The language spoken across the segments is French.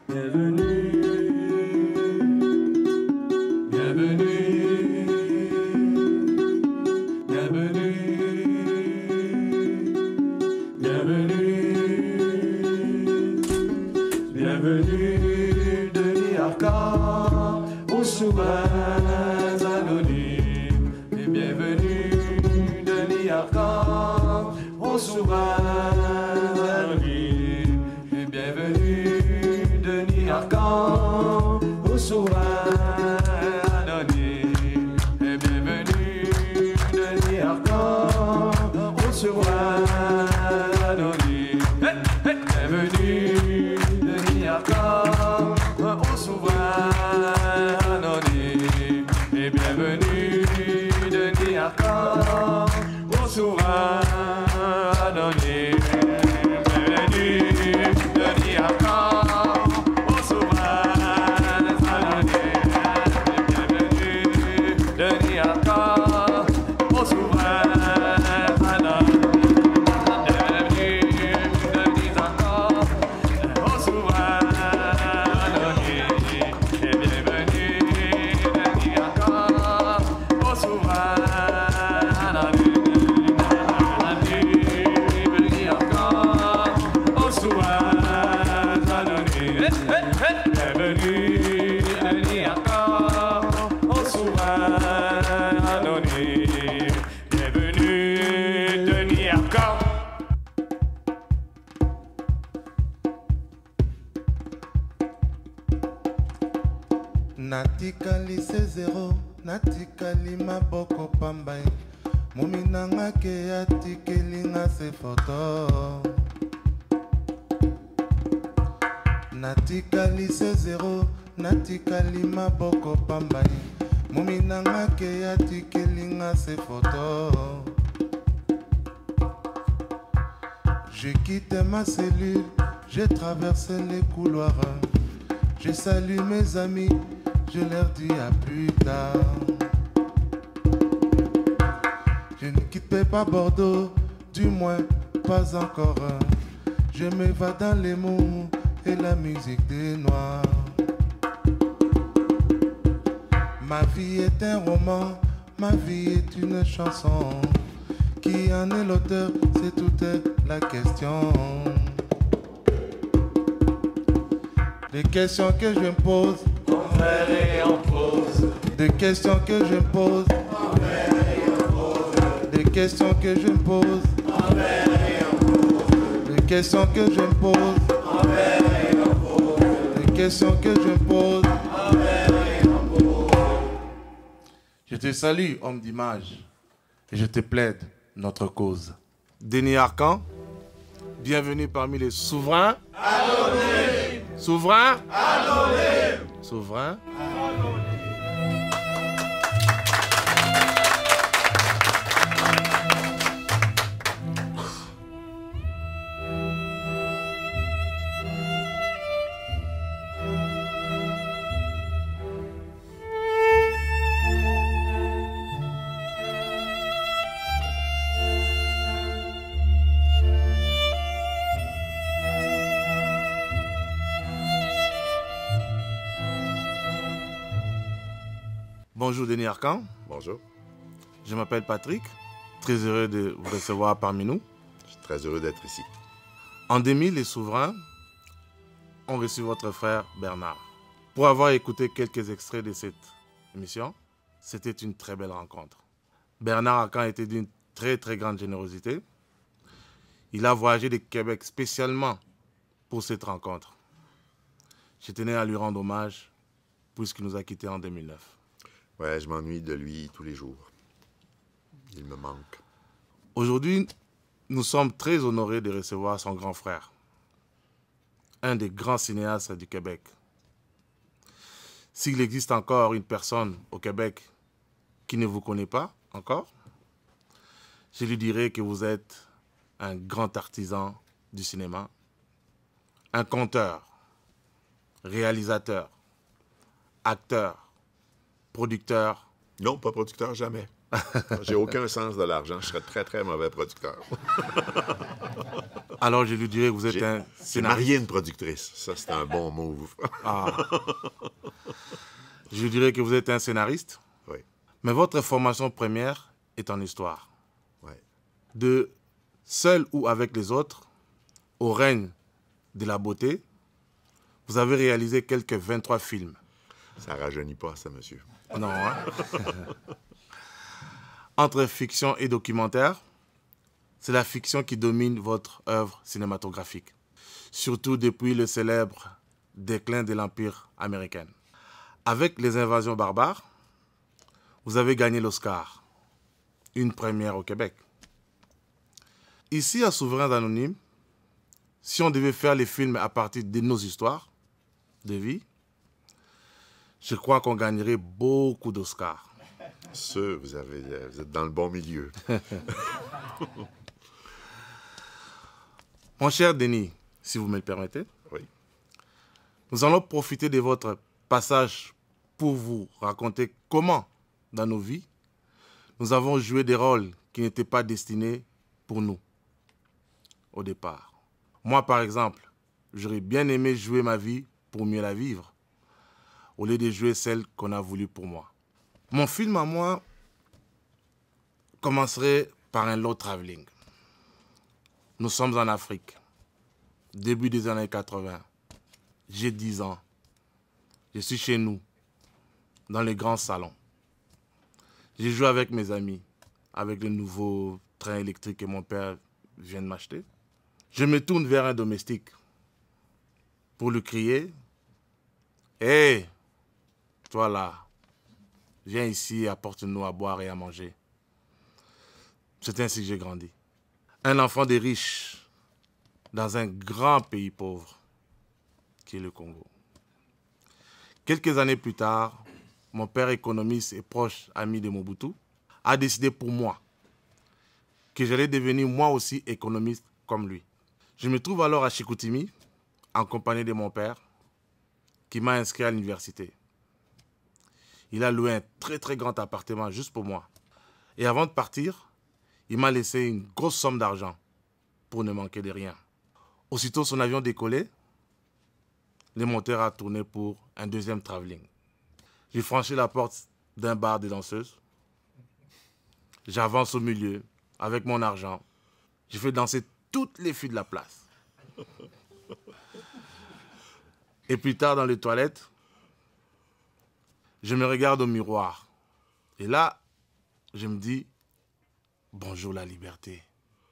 Bienvenue, bienvenue, bienvenue, bienvenue, bienvenue, Denis Arcand, aux souverains anonymes. Et bienvenue, Denis Arcand, aux souverains anonymes. Et bienvenue, Denis Arcand, aux souverains anonymes. Et bienvenue, Denis Arcand, aux souverains anonymes. Bienvenue, Denis Arcand, aux souverains anonymes. Et bienvenue, Denis Arcand, aux souverains anonymes. Bienvenue, Denis Arcand, aux souverains anonymes. Bienvenue, Denis Arcand, aux souverains anonymes. Bienvenue, Denis Arcand, aux souverains anonymes. Et bienvenue, Denis Arcand, aux souverains anonymes. Denis Arcand, aux souverains anonymes. Bienvenue, Denis Arcand, aux souverains anonymes. Bienvenue, Denis Arcand. Natikali C0, natikali maboko pambai. Muminanga ke atikelinga se photo. Natikali C0, natikali maboko pambai. Muminanga ke atikelinga se photo. J'ai quitté ma cellule, j'ai traversé les couloirs. Je salue mes amis, je leur dis à plus tard. Je ne quitterai pas Bordeaux, du moins pas encore. Je m'évade dans les mots et la musique des Noirs. Ma vie est un roman, ma vie est une chanson. Qui en est l'auteur, c'est toute la question. Les questions que je me pose, En vrai et en prose, des questions que je me pose, en vrai et en prose, des questions que je me pose, en vrai et en prose, des questions que je me pose, en vrai et en prose, des questions que je me pose. en vrai et en prose. Je te salue, homme d'image, et je te plaide notre cause. Denis Arcand, bienvenue parmi les souverains. Anonymes. Souverains. Anonymes. Souverains. Bonjour Denis Arcand. Bonjour, Je m'appelle Patrick. Très heureux de vous recevoir parmi nous. je suis très heureux d'être ici. En 2000, les souverains ont reçu votre frère Bernard. Pour avoir écouté quelques extraits de cette émission, c'était une très belle rencontre. Bernard Arcand était d'une très grande générosité. Il a voyagé de Québec spécialement pour cette rencontre. Je tenais à lui rendre hommage puisqu'il nous a quittés en 2009. Ouais, je m'ennuie de lui tous les jours. Il me manque. Aujourd'hui, nous sommes très honorés de recevoir son grand frère, un des grands cinéastes du Québec. S'il existe encore une personne au Québec qui ne vous connaît pas encore, je lui dirais que vous êtes un grand artisan du cinéma, un conteur, réalisateur, acteur, producteur. Non, pas producteur, jamais. J'ai aucun sens de l'argent. Je serais très, très mauvais producteur. Alors, je lui dirais que vous êtes un J'ai scénariste. marié une productrice. Ça, c'est un bon move. Ah. Je lui dirais que vous êtes un scénariste, Oui, mais votre formation première est en histoire. oui. De seul ou avec les autres, au règne de la beauté, vous avez réalisé quelques 23 films. Ça rajeunit pas, ça, monsieur. Non, hein? Entre fiction et documentaire, c'est la fiction qui domine votre œuvre cinématographique, surtout depuis le célèbre déclin de l'Empire américain. Avec Les Invasions barbares, vous avez gagné l'Oscar, une première au Québec. Ici, à Souverains Anonymes, si on devait faire les films à partir de nos histoires de vie, je crois qu'on gagnerait beaucoup d'Oscars. Sûr, vous êtes dans le bon milieu. Mon cher Denis, si vous me le permettez, Oui. nous allons profiter de votre passage pour vous raconter comment, dans nos vies, nous avons joué des rôles qui n'étaient pas destinés pour nous, au départ. Moi, par exemple, j'aurais bien aimé jouer ma vie pour mieux la vivre, au lieu de jouer celle qu'on a voulu pour moi. Mon film à moi commencerait par un long travelling. Nous sommes en Afrique, début des années 80. J'ai 10 ans. Je suis chez nous, dans le grand salon. J'ai joué avec mes amis, avec le nouveau train électrique que mon père vient de m'acheter. Je me tourne vers un domestique pour lui crier « Hé, toi là, viens ici, apporte-nous à boire et à manger. » C'est ainsi que j'ai grandi. Un enfant des riches dans un grand pays pauvre qui est le Congo. Quelques années plus tard, mon père économiste et proche ami de Mobutu a décidé pour moi que j'allais devenir moi aussi économiste comme lui. Je me trouve alors à Chicoutimi en compagnie de mon père qui m'a inscrit à l'université. Il a loué un très très grand appartement juste pour moi. Et avant de partir, il m'a laissé une grosse somme d'argent pour ne manquer de rien. Aussitôt son avion décollé, le moteur a tourné pour un deuxième travelling. J'ai franchi la porte d'un bar de danseuses. J'avance au milieu avec mon argent. Je fais danser toutes les filles de la place. Et plus tard dans les toilettes, je me regarde au miroir. Et là, je me dis, bonjour la liberté.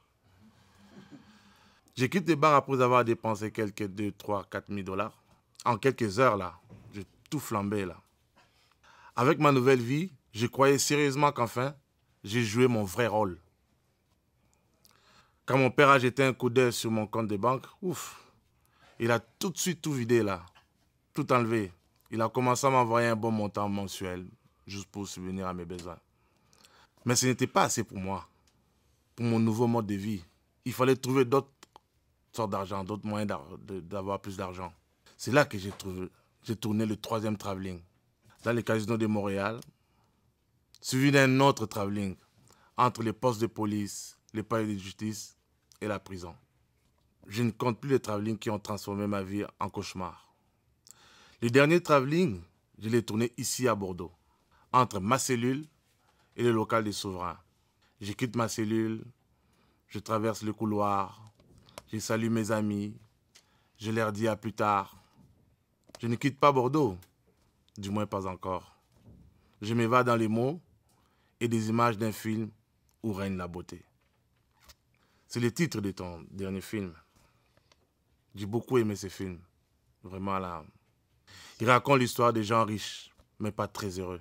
Je quitte le bar après avoir dépensé quelques 2, 3, 4 000 $. En quelques heures, là, j'ai tout flambé, là. Avec ma nouvelle vie, je croyais sérieusement qu'enfin, j'ai joué mon vrai rôle. Quand mon père a jeté un coup d'œil sur mon compte de banque, ouf, il a tout de suite tout vidé, là. Tout enlevé. Il a commencé à m'envoyer un bon montant mensuel, juste pour subvenir à mes besoins. Mais ce n'était pas assez pour moi, pour mon nouveau mode de vie. Il fallait trouver d'autres sortes d'argent, d'autres moyens d'avoir plus d'argent. C'est là que j'ai tourné le troisième travelling, dans les casinos de Montréal, suivi d'un autre travelling, entre les postes de police, les palais de justice et la prison. Je ne compte plus les travelling qui ont transformé ma vie en cauchemar. Le dernier travelling, je l'ai tourné ici à Bordeaux, entre ma cellule et le local des souverains. Je quitte ma cellule, je traverse le couloir, je salue mes amis, je leur dis à plus tard. Je ne quitte pas Bordeaux, du moins pas encore. Je m'évade dans les mots et des images d'un film où règne la beauté. C'est le titre de ton dernier film. J'ai beaucoup aimé ce film, vraiment là. Il raconte l'histoire des gens riches, mais pas très heureux.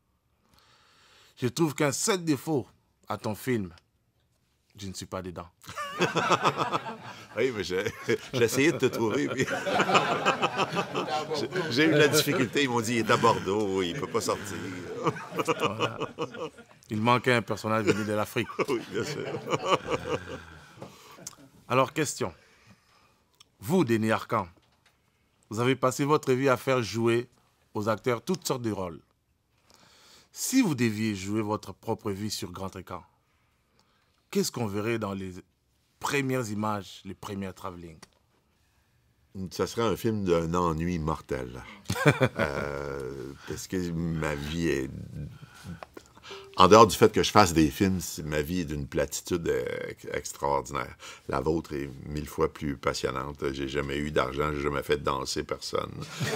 Je trouve qu'un seul défaut à ton film, je ne suis pas dedans. Oui, mais j'ai essayé de te trouver. Puis... j'ai eu de la difficulté. Ils m'ont dit, il est à Bordeaux, il ne peut pas sortir. Voilà. Il manquait un personnage venu de l'Afrique. Oui, bien sûr. Alors, question. Vous, Denis Arcand, vous avez passé votre vie à faire jouer aux acteurs toutes sortes de rôles. Si vous deviez jouer votre propre vie sur grand écran, qu'est-ce qu'on verrait dans les premières images, les premiers travelling? Ça serait un film d'un ennui mortel. Parce que ma vie est... En dehors du fait que je fasse des films, ma vie est d'une platitude extraordinaire. La vôtre est 1000 fois plus passionnante. J'ai jamais eu d'argent, j'ai jamais fait danser personne.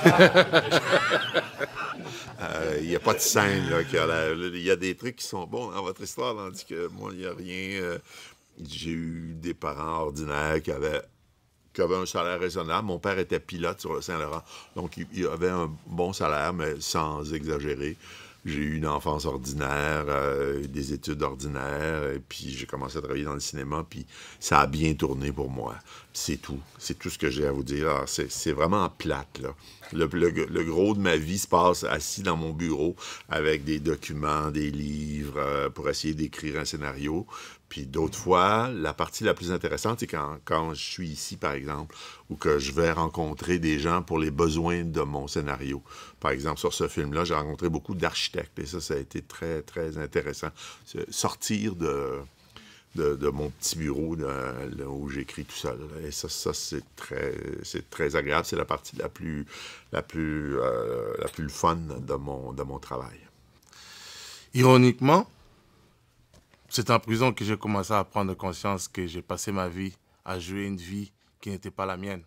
Il n'y a pas de scène, là. Il y a des trucs qui sont bons dans votre histoire, tandis que moi, il n'y a rien. J'ai eu des parents ordinaires qui avaient un salaire raisonnable. Mon père était pilote sur le Saint-Laurent, donc il avait un bon salaire, mais sans exagérer. J'ai eu une enfance ordinaire, des études ordinaires, et puis j'ai commencé à travailler dans le cinéma, puis ça a bien tourné pour moi. C'est tout. C'est tout ce que j'ai à vous dire. Alors, c'est vraiment plate, là. Le gros de ma vie se passe assis dans mon bureau avec des documents, des livres, pour essayer d'écrire un scénario. Puis d'autres fois, la partie la plus intéressante, c'est quand je suis ici, par exemple, ou que je vais rencontrer des gens pour les besoins de mon scénario. Par exemple, sur ce film-là, j'ai rencontré beaucoup d'architectes, et ça a été très, très intéressant. Sortir de mon petit bureau là où j'écris tout seul. Et ça c'est très agréable. C'est la partie la plus fun de mon travail. Ironiquement, c'est en prison que j'ai commencé à prendre conscience que j'ai passé ma vie à jouer une vie qui n'était pas la mienne.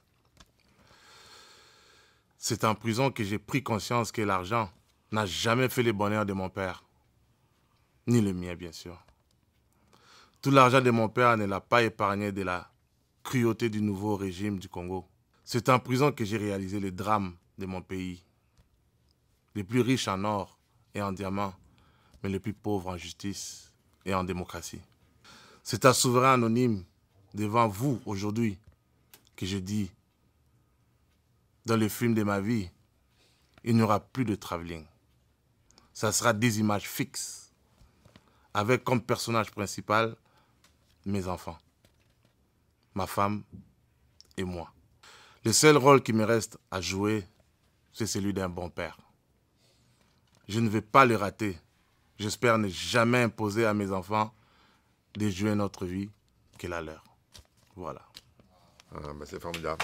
C'est en prison que j'ai pris conscience que l'argent n'a jamais fait le bonheur de mon père. Ni le mien, bien sûr. Tout l'argent de mon père ne l'a pas épargné de la cruauté du nouveau régime du Congo. C'est en prison que j'ai réalisé le drame de mon pays. Les plus riches en or et en diamants, mais les plus pauvres en justice et en démocratie. C'est un souverain anonyme devant vous aujourd'hui que je dis, dans le film de ma vie, il n'y aura plus de travelling. Ça sera des images fixes, avec comme personnage principal mes enfants, ma femme et moi. Le seul rôle qui me reste à jouer, c'est celui d'un bon père. Je ne vais pas le rater. J'espère ne jamais imposer à mes enfants de jouer notre vie que la leur. Voilà. Ah, ben c'est formidable.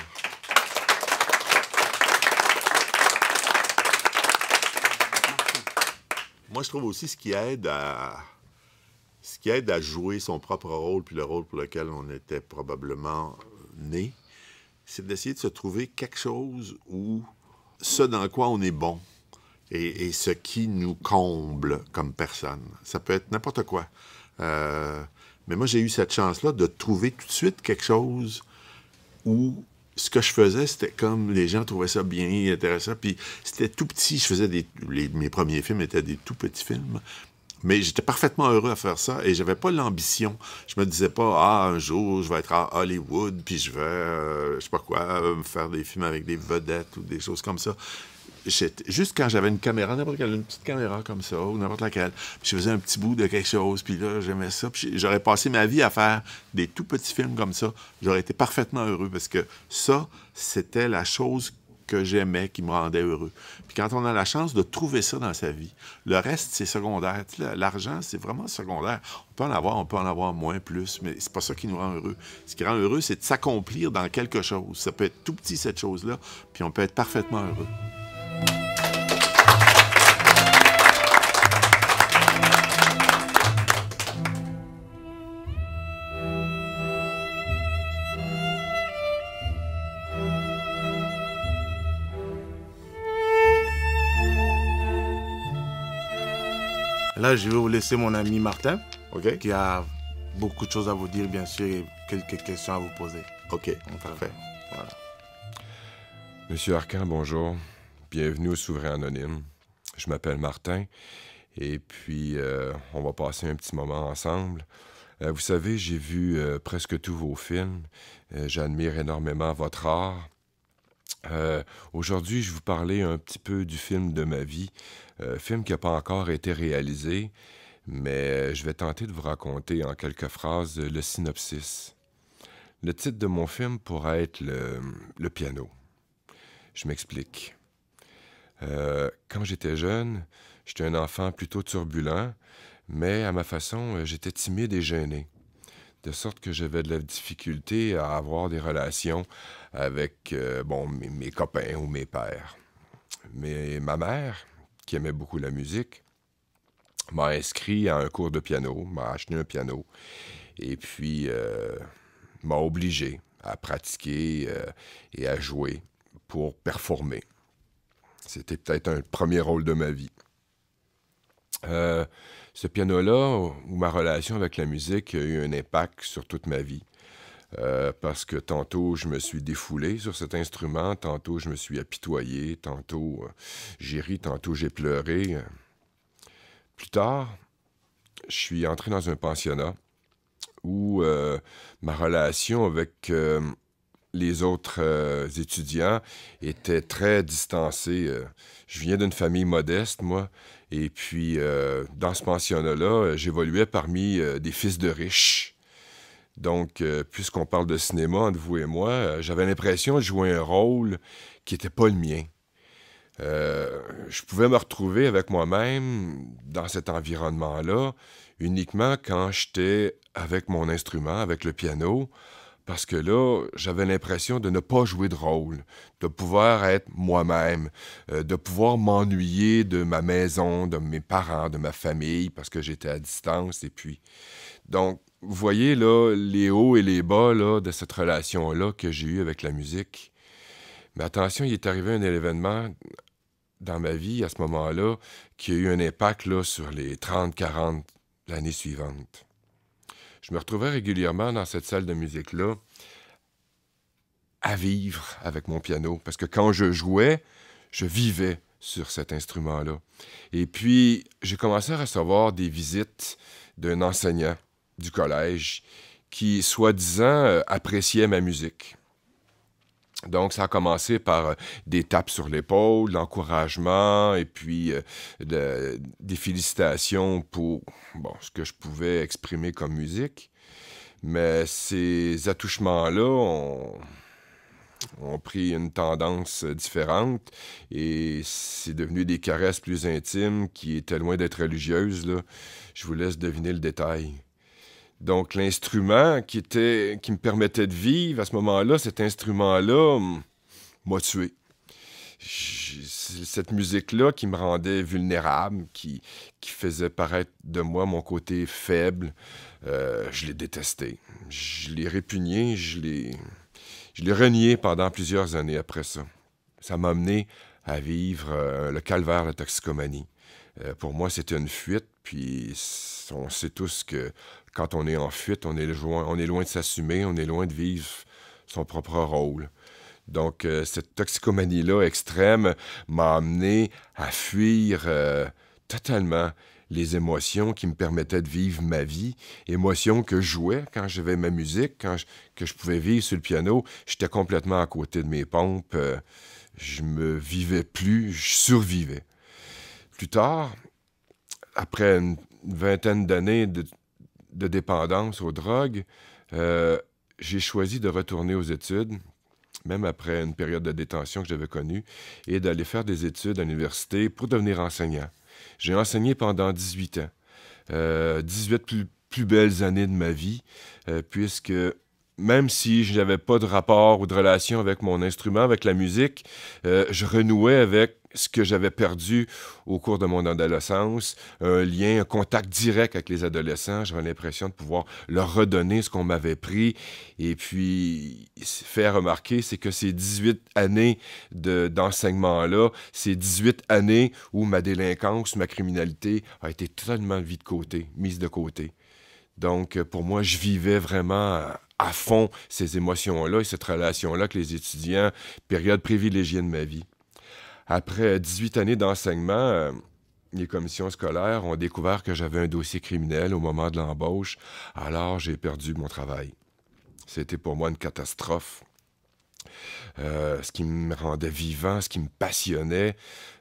Moi, je trouve aussi ce qui aide à jouer son propre rôle, puis le rôle pour lequel on était probablement né, c'est d'essayer de se trouver quelque chose où ce dans quoi on est bon et ce qui nous comble comme personne. Ça peut être n'importe quoi. Mais moi, j'ai eu cette chance-là de trouver tout de suite quelque chose où ce que je faisais, c'était comme les gens trouvaient ça bien intéressant. Puis c'était tout petit. Je faisais mes premiers films étaient des tout petits films. Mais j'étais parfaitement heureux à faire ça et j'avais pas l'ambition. Je me disais pas, un jour, je vais être à Hollywood, puis je vais, je sais pas quoi, faire des films avec des vedettes ou des choses comme ça. Juste quand j'avais une caméra, n'importe quelle, une petite caméra comme ça, ou n'importe laquelle, puis je faisais un petit bout de quelque chose, puis là, j'aimais ça. Puis j'aurais passé ma vie à faire des tout petits films comme ça. J'aurais été parfaitement heureux parce que ça, c'était la chose que j'aimais, qui me rendait heureux. Puis quand on a la chance de trouver ça dans sa vie, le reste, c'est secondaire. L'argent, c'est vraiment secondaire. On peut en avoir moins, plus, mais c'est pas ça qui nous rend heureux. Ce qui rend heureux, c'est de s'accomplir dans quelque chose. Ça peut être tout petit, cette chose-là, puis on peut être parfaitement heureux. Là, je vais vous laisser mon ami Martin, OK? qui a beaucoup de choses à vous dire, bien sûr, et quelques questions à vous poser. OK, parfait. Voilà. Monsieur Arcan, bonjour. Bienvenue au Souverain Anonyme. Je m'appelle Martin et puis on va passer un petit moment ensemble. Vous savez, j'ai vu presque tous vos films. J'admire énormément votre art. Aujourd'hui, je vais vous parler un petit peu du film de ma vie. Film qui n'a pas encore été réalisé, mais je vais tenter de vous raconter en quelques phrases le synopsis. Le titre de mon film pourrait être le piano. Je m'explique. Quand j'étais jeune, j'étais un enfant plutôt turbulent, mais à ma façon, j'étais timide et gêné. De sorte que j'avais de la difficulté à avoir des relations avec mes copains ou mes pères. Mais ma mère, qui aimait beaucoup la musique, m'a inscrit à un cours de piano, m'a acheté un piano, et puis m'a obligé à pratiquer et à jouer pour performer. C'était peut-être un premier rôle de ma vie. Ce piano-là, ou ma relation avec la musique, a eu un impact sur toute ma vie. Parce que tantôt, je me suis défoulé sur cet instrument, tantôt, je me suis apitoyé, tantôt, j'ai ri, tantôt, j'ai pleuré. Plus tard, je suis entré dans un pensionnat où ma relation avec les autres étudiants était très distancée. Je viens d'une famille modeste, moi, et puis dans ce pensionnat-là, j'évoluais parmi des fils de riches. Donc, puisqu'on parle de cinéma entre vous et moi, j'avais l'impression de jouer un rôle qui n'était pas le mien. Je pouvais me retrouver avec moi-même dans cet environnement-là uniquement quand j'étais avec mon instrument, avec le piano, parce que là, j'avais l'impression de ne pas jouer de rôle, de pouvoir être moi-même, de pouvoir m'ennuyer de ma maison, de mes parents, de ma famille, parce que j'étais à distance. Et puis, donc, vous voyez là les hauts et les bas là, de cette relation-là que j'ai eue avec la musique. Mais attention, il est arrivé un événement dans ma vie à ce moment-là qui a eu un impact là, sur les 30-40 l'année suivante. Je me retrouvais régulièrement dans cette salle de musique-là à vivre avec mon piano. Parce que quand je jouais, je vivais sur cet instrument-là. Et puis, j'ai commencé à recevoir des visites d'un enseignant du collège qui, soi-disant, appréciait ma musique. Donc, ça a commencé par des tapes sur l'épaule, l'encouragement et puis des félicitations pour ce que je pouvais exprimer comme musique. Mais ces attouchements-là ont pris une tendance différente et c'est devenu des caresses plus intimes qui étaient loin d'être religieuses, là. Je vous laisse deviner le détail. Donc, l'instrument qui me permettait de vivre à ce moment-là, cet instrument-là m'a tué. Cette musique-là qui me rendait vulnérable, qui faisait paraître de moi mon côté faible, je l'ai détesté. Je l'ai répugné, je l'ai renié pendant plusieurs années après ça. Ça m'a amené à vivre le calvaire de la toxicomanie. Pour moi, c'était une fuite, puis on sait tous que quand on est en fuite, on est loin de s'assumer, on est loin de vivre son propre rôle. Donc, cette toxicomanie-là extrême m'a amené à fuir totalement les émotions qui me permettaient de vivre ma vie, émotions que je jouais quand j'avais ma musique, que je pouvais vivre sur le piano. J'étais complètement à côté de mes pompes, je me vivais plus, je survivais. Plus tard, après une vingtaine d'années de dépendance aux drogues, j'ai choisi de retourner aux études, même après une période de détention que j'avais connue, et d'aller faire des études à l'université pour devenir enseignant. J'ai enseigné pendant 18 ans, 18 plus belles années de ma vie, puisque même si je n'avais pas de rapport ou de relation avec mon instrument, avec la musique, je renouais avec ce que j'avais perdu au cours de mon adolescence, un lien, un contact direct avec les adolescents. J'avais l'impression de pouvoir leur redonner ce qu'on m'avait pris. Et puis, faire remarquer, c'est que ces 18 années d'enseignement-là, ces 18 années où ma délinquance, ma criminalité a été totalement mise de côté. Donc, pour moi, je vivais vraiment à fond ces émotions-là et cette relation-là avec les étudiants, période privilégiée de ma vie. Après 18 années d'enseignement, les commissions scolaires ont découvert que j'avais un dossier criminel au moment de l'embauche, alors j'ai perdu mon travail. C'était pour moi une catastrophe. Ce qui me rendait vivant, ce qui me passionnait,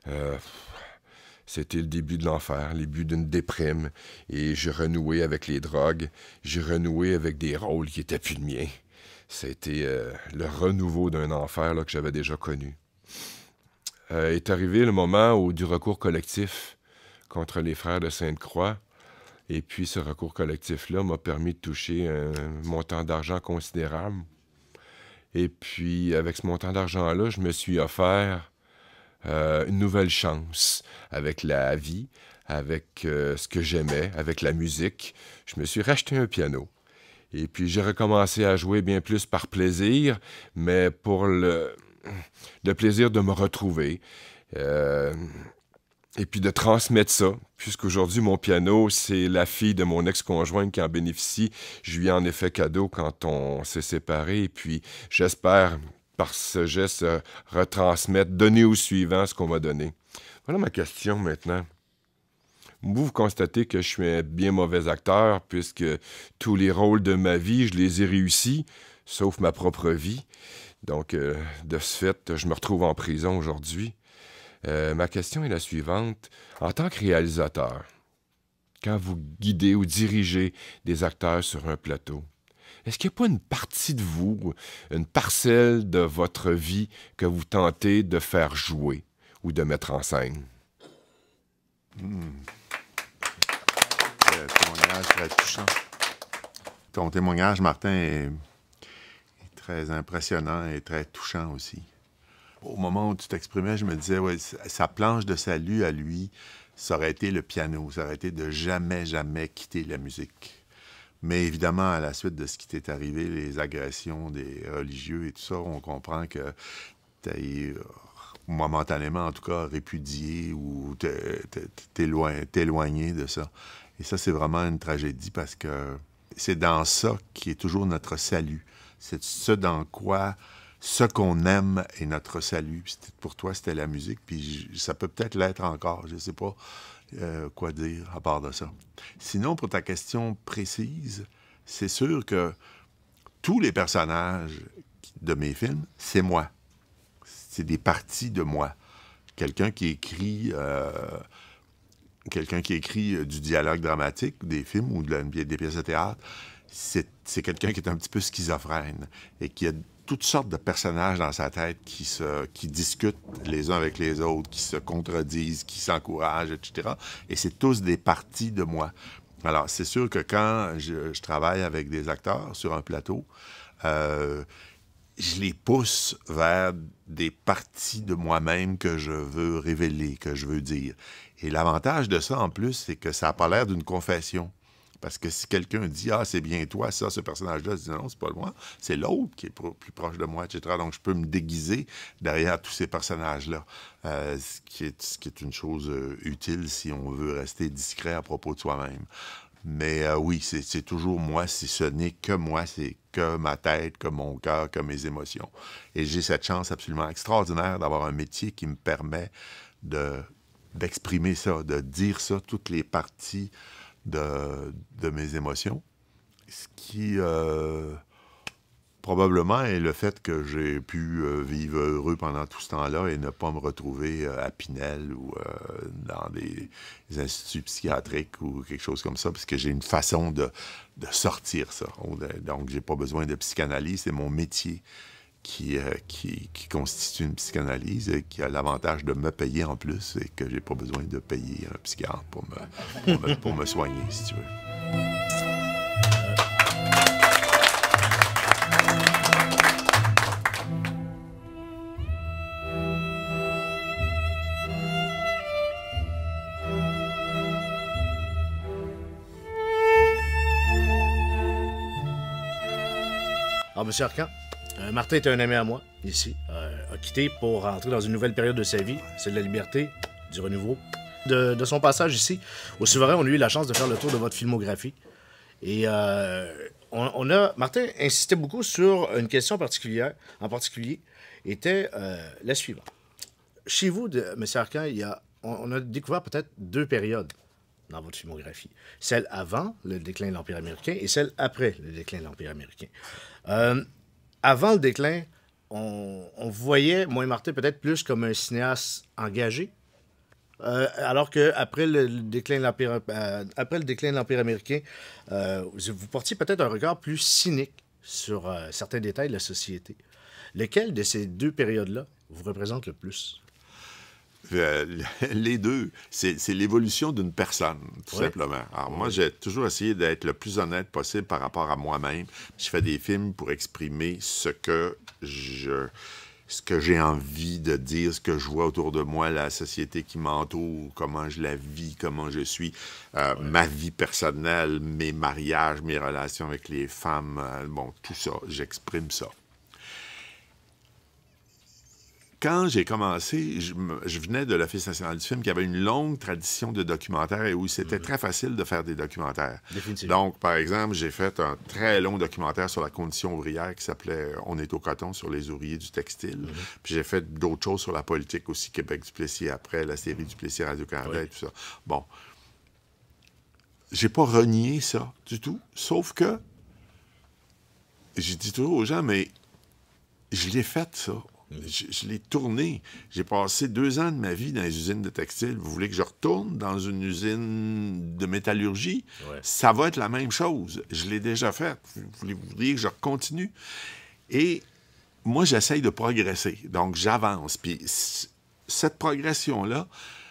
c'était le début de l'enfer, le début d'une déprime. Et j'ai renoué avec les drogues, j'ai renoué avec des rôles qui n'étaient plus de miens. C'était le renouveau d'un enfer là, que j'avais déjà connu. est arrivé le moment du recours collectif contre les frères de Sainte-Croix. Et puis, ce recours collectif-là m'a permis de toucher un montant d'argent considérable. Et puis, avec ce montant d'argent-là, je me suis offert une nouvelle chance avec la vie, avec ce que j'aimais, avec la musique. Je me suis racheté un piano. Et puis, j'ai recommencé à jouer bien plus par plaisir, mais pour le plaisir de me retrouver. Et puis de transmettre ça, puisqu'aujourd'hui, mon piano, c'est la fille de mon ex-conjointe qui en bénéficie. Je lui ai en effet cadeau quand on s'est séparés. Et puis, j'espère, par ce geste, retransmettre, donner au suivant ce qu'on m'a donné. Voilà ma question maintenant. Vous constatez que je suis un bien mauvais acteur, puisque tous les rôles de ma vie, je les ai réussis, sauf ma propre vie. Donc, de ce fait, je me retrouve en prison aujourd'hui. Ma question est la suivante. En tant que réalisateur, quand vous guidez ou dirigez des acteurs sur un plateau, est-ce qu'il n'y a pas une partie de vous, une parcelle de votre vie que vous tentez de faire jouer ou de mettre en scène? Témoignage très touchant. Ton témoignage, Martin, est très impressionnant et très touchant aussi. Au moment où tu t'exprimais, je me disais, ouais, sa planche de salut à lui, ça aurait été le piano, ça aurait été de jamais, jamais quitter la musique. Mais évidemment, à la suite de ce qui t'est arrivé, les agressions des religieux et tout ça, on comprend que tu as momentanément, en tout cas, répudié ou t'éloigné de ça. Et ça, c'est vraiment une tragédie parce que c'est dans ça qui est toujours notre salut. C'est ce dans quoi... Ce qu'on aime est notre salut. Puis pour toi, c'était la musique. Puis ça peut peut-être l'être encore. Je ne sais pas quoi dire à part de ça. Sinon, pour ta question précise, c'est sûr que tous les personnages de mes films, c'est moi. C'est des parties de moi. Quelqu'un qui écrit du dialogue dramatique, des films ou des pièces de théâtre, c'est quelqu'un qui est un petit peu schizophrène et qui a toutes sortes de personnages dans sa tête qui discutent les uns avec les autres, qui se contredisent, qui s'encouragent, etc. Et c'est tous des parties de moi. Alors, c'est sûr que quand je travaille avec des acteurs sur un plateau, je les pousse vers des parties de moi-même que je veux révéler, que je veux dire. Et l'avantage de ça, en plus, c'est que ça n'a pas l'air d'une confession. Parce que si quelqu'un dit « Ah, c'est bien toi, ça, ce personnage-là », je dis « Non, c'est pas moi, c'est l'autre qui est plus proche de moi, etc. » Donc, je peux me déguiser derrière tous ces personnages-là, ce qui est une chose utile si on veut rester discret à propos de soi-même. Mais oui, c'est toujours moi, si ce n'est que moi, c'est que ma tête, que mon cœur, que mes émotions. Et j'ai cette chance absolument extraordinaire d'avoir un métier qui me permet d'exprimer ça, de dire ça, toutes les parties de mes émotions, ce qui probablement est le fait que j'ai pu vivre heureux pendant tout ce temps-là et ne pas me retrouver à Pinel ou dans des instituts psychiatriques ou quelque chose comme ça, parce que j'ai une façon de sortir ça. Donc, j'ai pas besoin de psychanalyse, c'est mon métier qui constitue une psychanalyse et qui a l'avantage de me payer en plus et que j'ai pas besoin de payer un psychiatre pour me soigner, si tu veux. Alors, M. Arcan, Martin est un ami à moi, ici, a quitté pour rentrer dans une nouvelle période de sa vie, celle de la liberté, du renouveau. De son passage ici, au Souverain, on a eu la chance de faire le tour de votre filmographie. Et Martin insistait beaucoup sur une question particulière, en particulier, était la suivante. Chez vous, M. Arcan, on a découvert peut-être deux périodes dans votre filmographie. Celle avant le déclin de l'Empire américain et celle après le déclin de l'Empire américain. Avant le déclin, on voyait, moi et Martin, peut-être plus comme un cinéaste engagé, alors qu'après le déclin de l'Empire américain, vous portiez peut-être un regard plus cynique sur certains détails de la société. Lequel de ces deux périodes-là vous représente le plus? Les deux, c'est l'évolution d'une personne, tout Oui. simplement. Alors moi, j'ai toujours essayé d'être le plus honnête possible par rapport à moi-même. Je fais des films pour exprimer ce que j'ai envie de dire, ce que je vois autour de moi, la société qui m'entoure, comment je la vis, comment je suis, ma vie personnelle, mes mariages, mes relations avec les femmes, bon, tout ça, j'exprime ça. Quand j'ai commencé, je venais de l'Office national du film qui avait une longue tradition de documentaires et où c'était très facile de faire des documentaires. Définitivement. Donc, par exemple, j'ai fait un très long documentaire sur la condition ouvrière qui s'appelait « On est au coton » sur les ouvriers du textile. Puis j'ai fait d'autres choses sur la politique aussi, Québec-Duplessis après, la série Duplessis Radio-Canada et tout ça. Bon. J'ai pas renié ça du tout, sauf que j'ai dit toujours aux gens, mais je l'ai fait, ça. Je l'ai tourné. J'ai passé 2 ans de ma vie dans les usines de textile. Vous voulez que je retourne dans une usine de métallurgie? Ouais. Ça va être la même chose. Je l'ai déjà fait. Vous voudriez que je continue? Et moi, j'essaye de progresser. Donc, j'avance. Puis cette progression-là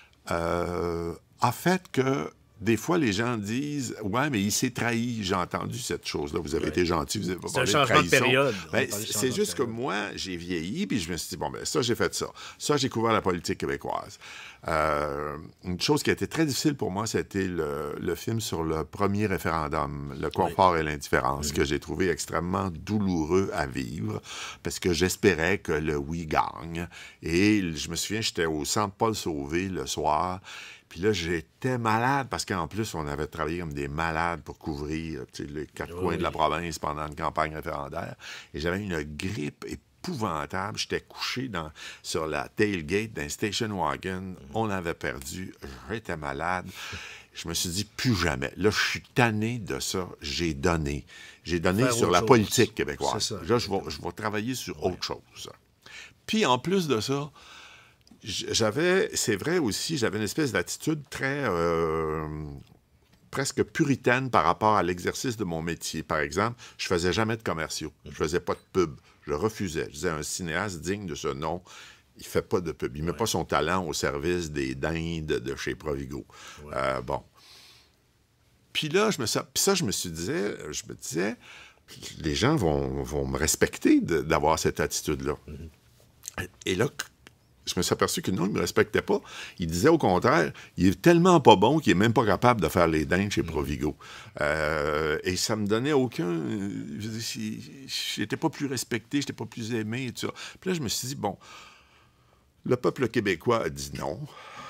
a fait que des fois, les gens disent « Ouais, mais il s'est trahi. » J'ai entendu cette chose-là. Vous avez été gentil, vous avez pas C'est un parlé changement de trahison. période. Ben, On parle de c'est changement juste de que période. moi, j'ai vieilli, puis je me suis dit « Bon, ben ça, j'ai fait ça. Ça, j'ai couvert la politique québécoise. » Une chose qui a été très difficile pour moi, c'était le film sur le premier référendum, le confort et l'indifférence, que j'ai trouvé extrêmement douloureux à vivre, parce que j'espérais que le oui gagne. Et je me souviens, j'étais au Centre Paul Sauvé le soir, puis là, j'étais malade, parce qu'en plus, on avait travaillé comme des malades pour couvrir les 4 coins de la province pendant une campagne référendaire. Et j'avais une grippe épouvantable. J'étais couché sur la tailgate d'un station wagon. On avait perdu. J'étais malade. Je me suis dit, plus jamais. Là, je suis tanné de ça. J'ai donné. J'ai donné Faire sur autre la chose. politique québécoise. C'est ça. Là, je vais travailler sur autre chose. Puis, en plus de ça, c'est vrai aussi, j'avais une espèce d'attitude très presque puritaine par rapport à l'exercice de mon métier. Par exemple, je faisais jamais de commerciaux. Je faisais pas de pub. Je refusais. Je disais, un cinéaste digne de ce nom, il fait pas de pub. Il met pas son talent au service des dindes de chez Provigo. Bon. Puis là, je me disais, les gens vont me respecter d'avoir cette attitude-là. Et là, je me suis aperçu que non, il ne me respectait pas. Il disait au contraire, il est tellement pas bon qu'il n'est même pas capable de faire les dindes chez Provigo. Et ça me donnait aucun... Je n'étais pas plus respecté, je n'étais pas plus aimé et tout ça. Puis là, je me suis dit, bon, le peuple québécois a dit non.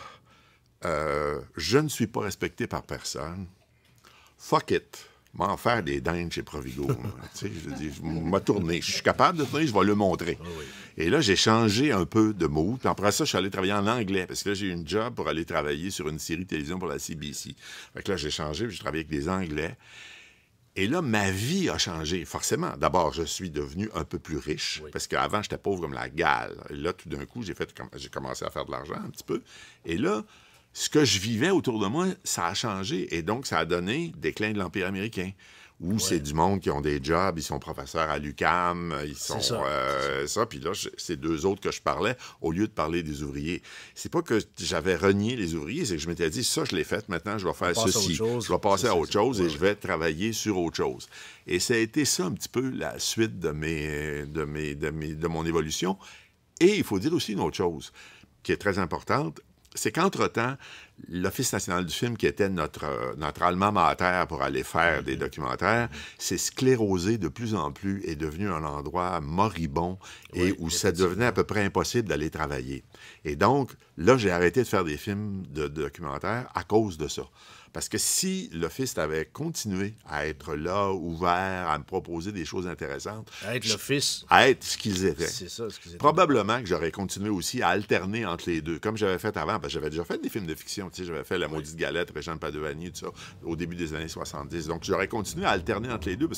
Je ne suis pas respecté par personne. Fuck it. M'en faire des dindes chez Provigo. Je veux dire, je m'a tourné. Je suis capable de tourner, je vais le montrer. Et là, j'ai changé un peu de mood. Puis après ça, je suis allé travailler en anglais. Parce que là, j'ai eu une job pour aller travailler sur une série de télévision pour la CBC. Fait que là, j'ai changé, puis j'ai travaillé avec des Anglais. Et là, ma vie a changé, forcément. D'abord, je suis devenu un peu plus riche, parce qu'avant, j'étais pauvre comme la gale. Et là, tout d'un coup, j'ai commencé à faire de l'argent un petit peu. Et là, ce que je vivais autour de moi, ça a changé. Et donc, ça a donné déclin de l'Empire américain, où c'est du monde qui ont des jobs, ils sont professeurs à l'UQAM, ils sont ça. Puis là, c'est 2 autres que je parlais, au lieu de parler des ouvriers. C'est pas que j'avais renié les ouvriers, c'est que je m'étais dit, ça, je l'ai fait, maintenant, je vais faire ceci. Je vais passer à autre chose et je vais travailler sur autre chose. Et ça a été ça un petit peu la suite de mon évolution. Et il faut dire aussi une autre chose qui est très importante, c'est qu'entre-temps, l'Office national du film, qui était notre alma mater pour aller faire des documentaires, s'est sclérosé de plus en plus, est devenu un endroit moribond et où ça devenait à peu près impossible d'aller travailler. Et donc, là, j'ai arrêté de faire des films de documentaires à cause de ça. Parce que si l'Office avait continué à être là, ouvert, à me proposer des choses intéressantes... À être l'Office. À être ce qu'ils étaient. C'est ça, ce qu'ils étaient. Probablement que j'aurais continué aussi à alterner entre les deux, comme j'avais fait avant. Parce que j'avais déjà fait des films de fiction. Tu sais, j'avais fait La Maudite Galette, Régent Padovani, tout ça, au début des années 70. Donc, j'aurais continué à alterner entre les deux parce que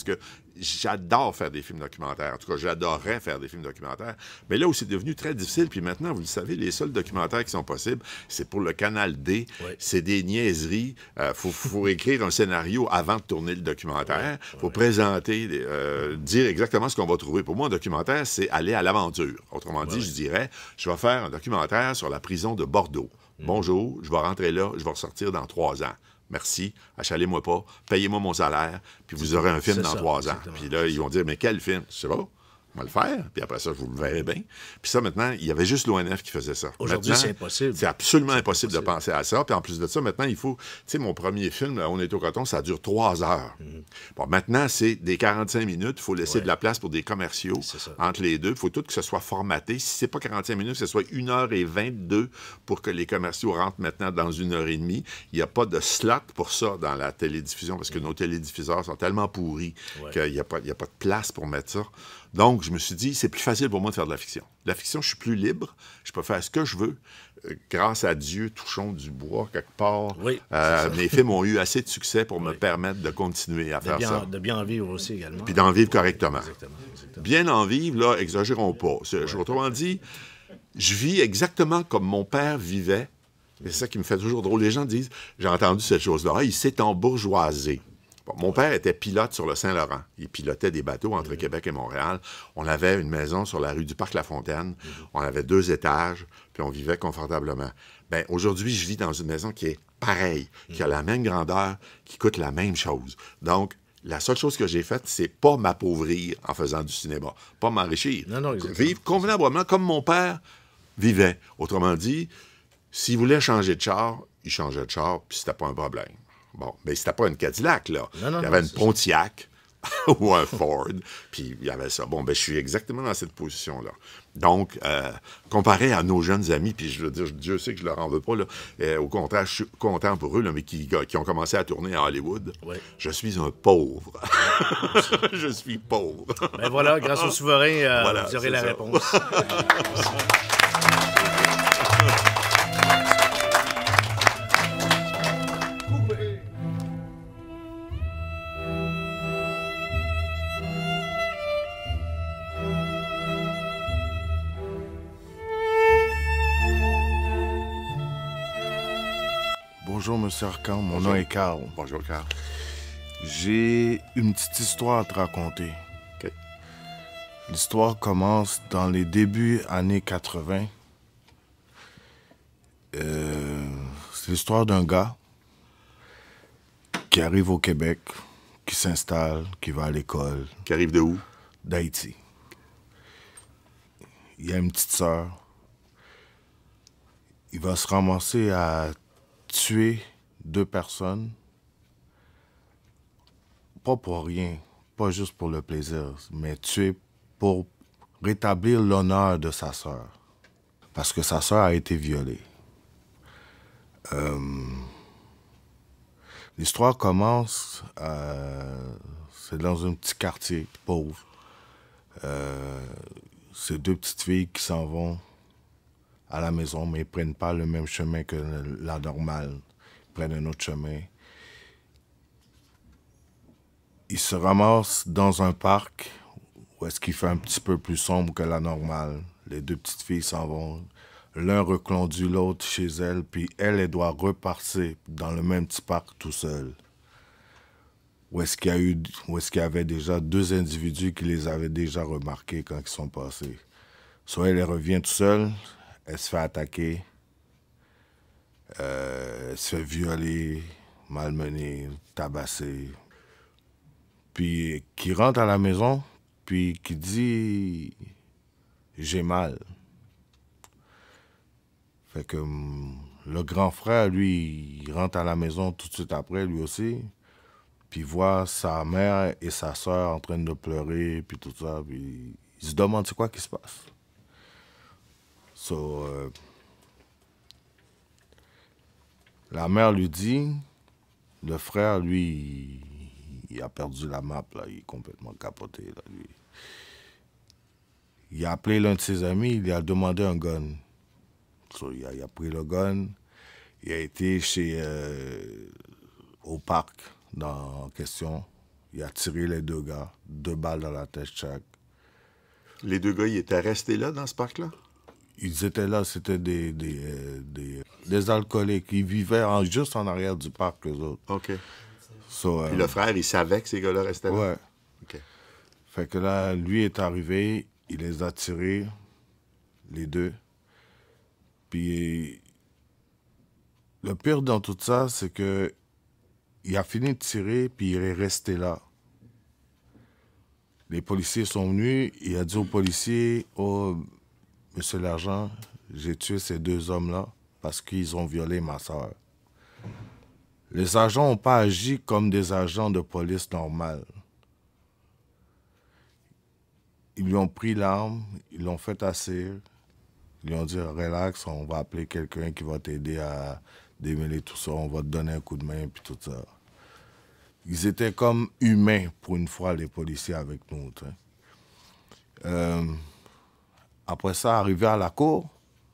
j'adore faire des films documentaires. En tout cas, j'adorerais faire des films documentaires. Mais là où c'est devenu très difficile, puis maintenant, vous le savez, les seuls documentaires qui sont possibles, c'est pour le Canal D. Oui. C'est des niaiseries. Faut écrire un scénario avant de tourner le documentaire. Faut présenter, dire exactement ce qu'on va trouver. Pour moi, un documentaire, c'est aller à l'aventure. Autrement dit, je dirais, je vais faire un documentaire sur la prison de Bordeaux. Bonjour, je vais rentrer là, je vais ressortir dans 3 ans. Merci, achalez-moi pas, payez-moi mon salaire, puis vous aurez un film C'est dans ça, 3 ans. exactement. Puis là, ils vont dire, mais quel film? Je sais pas. On va le faire, puis après ça, vous le verrez bien. Puis ça, maintenant, il y avait juste l'ONF qui faisait ça. Aujourd'hui, Maintenant, c'est impossible. C'est absolument impossible de impossible. penser à ça. Puis en plus de ça, maintenant, il faut... Tu sais, mon premier film, là, On est au coton, ça dure 3 heures. Bon, maintenant, c'est des 45 minutes. Il faut laisser de la place pour des commerciaux C'est ça. entre les deux. Il faut tout que ce soit formaté. Si c'est pas 45 minutes, que ce soit 1h22 pour que les commerciaux rentrent maintenant dans 1h30. Il n'y a pas de slot pour ça dans la télédiffusion parce que nos télédiffuseurs sont tellement pourris qu'il n'y a pas de place pour mettre ça. Donc, je me suis dit, c'est plus facile pour moi de faire de la fiction. La fiction, je suis plus libre. Je peux faire ce que je veux. Grâce à Dieu, touchons du bois quelque part. Oui, mes films ont eu assez de succès pour me permettre de continuer à faire ça. De bien en vivre aussi également. Puis d'en vivre correctement. Exactement. Bien en vivre, là, exagérons pas. Autrement dit, je vis exactement comme mon père vivait. Et c'est ça qui me fait toujours drôle. Les gens disent, j'ai entendu cette chose-là, il s'est embourgeoisé. Bon, mon père était pilote sur le Saint-Laurent. Il pilotait des bateaux entre Québec et Montréal. On avait une maison sur la rue du Parc-La-Fontaine. On avait 2 étages, puis on vivait confortablement. Bien, aujourd'hui, je vis dans une maison qui est pareille, qui a la même grandeur, qui coûte la même chose. Donc, la seule chose que j'ai faite, c'est pas m'appauvrir en faisant du cinéma, pas m'enrichir. Non, exactement. Vivre convenablement comme mon père vivait. Autrement dit, s'il voulait changer de char, il changeait de char, puis c'était pas un problème. Bon, mais c'était pas une Cadillac, là. Non, il y avait une Pontiac ou un Ford, puis il y avait ça. Bon, ben je suis exactement dans cette position-là. Donc, comparé à nos jeunes amis, puis je veux dire, Dieu sait que je leur en veux pas, là, au contraire, je suis content pour eux, là, mais qui ont commencé à tourner à Hollywood. Oui. Je suis un pauvre. Je suis pauvre. Ben voilà, grâce au souverain, Voilà, vous aurez c'est la ça. réponse. Bonjour, Monsieur Arcan. Mon nom est Carl. Bonjour, Carl. J'ai une petite histoire à te raconter. OK. L'histoire commence dans les débuts années 80. C'est l'histoire d'un gars qui arrive au Québec, qui s'installe, qui va à l'école, Qui arrive de où? d'Haïti. Il y a une petite sœur. Il va se ramasser à tuer 2 personnes. Pas pour rien, pas juste pour le plaisir, mais tuer pour rétablir l'honneur de sa sœur. Parce que sa sœur a été violée. L'histoire commence, c'est dans un petit quartier pauvre. C'est 2 petites filles qui s'en vont à la maison, mais ils ne prennent pas le même chemin que la normale. Ils prennent un autre chemin. Ils se ramassent dans un parc où est-ce qu'il fait un petit peu plus sombre que la normale. Les 2 petites filles s'en vont. L'un reconduit l'autre chez elle, puis elle doit repartir dans le même petit parc tout seul. Où est-ce qu'il y avait déjà 2 individus qui les avaient déjà remarqués quand ils sont passés. Soit elle revient toute seule, elle se fait attaquer, elle se fait violer, malmener, tabasser. Puis qui rentre à la maison, puis qui dit « j'ai mal ». Fait que le grand frère, lui, il rentre à la maison tout de suite après, lui aussi, puis voit sa mère et sa sœur en train de pleurer, puis tout ça, puis il se demande c'est quoi qui se passe. La mère lui dit, le frère, lui, il a perdu la map, là, il est complètement capoté, là, lui. Il a appelé l'un de ses amis, il lui a demandé un gun. Il a pris le gun, il a été au parc en question, Il a tiré les 2 gars, 2 balles dans la tête chaque. Les 2 gars, ils étaient restés là, dans ce parc-là? Ils étaient là, c'était des alcooliques. Ils vivaient juste en arrière du parc, eux autres. OK. So, Puis le frère, il savait que ces gars-là restaient là? ouais. OK. Fait que là, lui est arrivé, il les a tirés, les 2. Puis le pire dans tout ça, c'est que il a fini de tirer, puis il est resté là. Les policiers sont venus, il a dit aux policiers, « Oh, monsieur l'agent, j'ai tué ces 2 hommes-là parce qu'ils ont violé ma soeur. » Les agents n'ont pas agi comme des agents de police normales. Ils lui ont pris l'arme, ils l'ont fait asseoir, ils lui ont dit « Relax, on va appeler quelqu'un qui va t'aider à démêler tout ça, on va te donner un coup de main, puis tout ça. » Ils étaient comme humains, pour une fois, les policiers avec nous. Après ça, arrivé à la cour,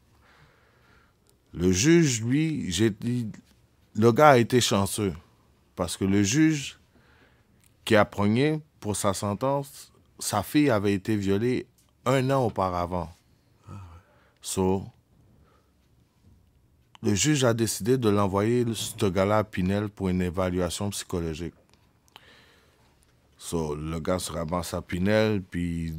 le juge, lui, le gars a été chanceux. Parce que le juge qui a progné pour sa sentence, sa fille avait été violée 1 an auparavant. So, le juge a décidé de l'envoyer, ce gars-là, à Pinel pour une évaluation psychologique. So, le gars se ramasse à Pinel, puis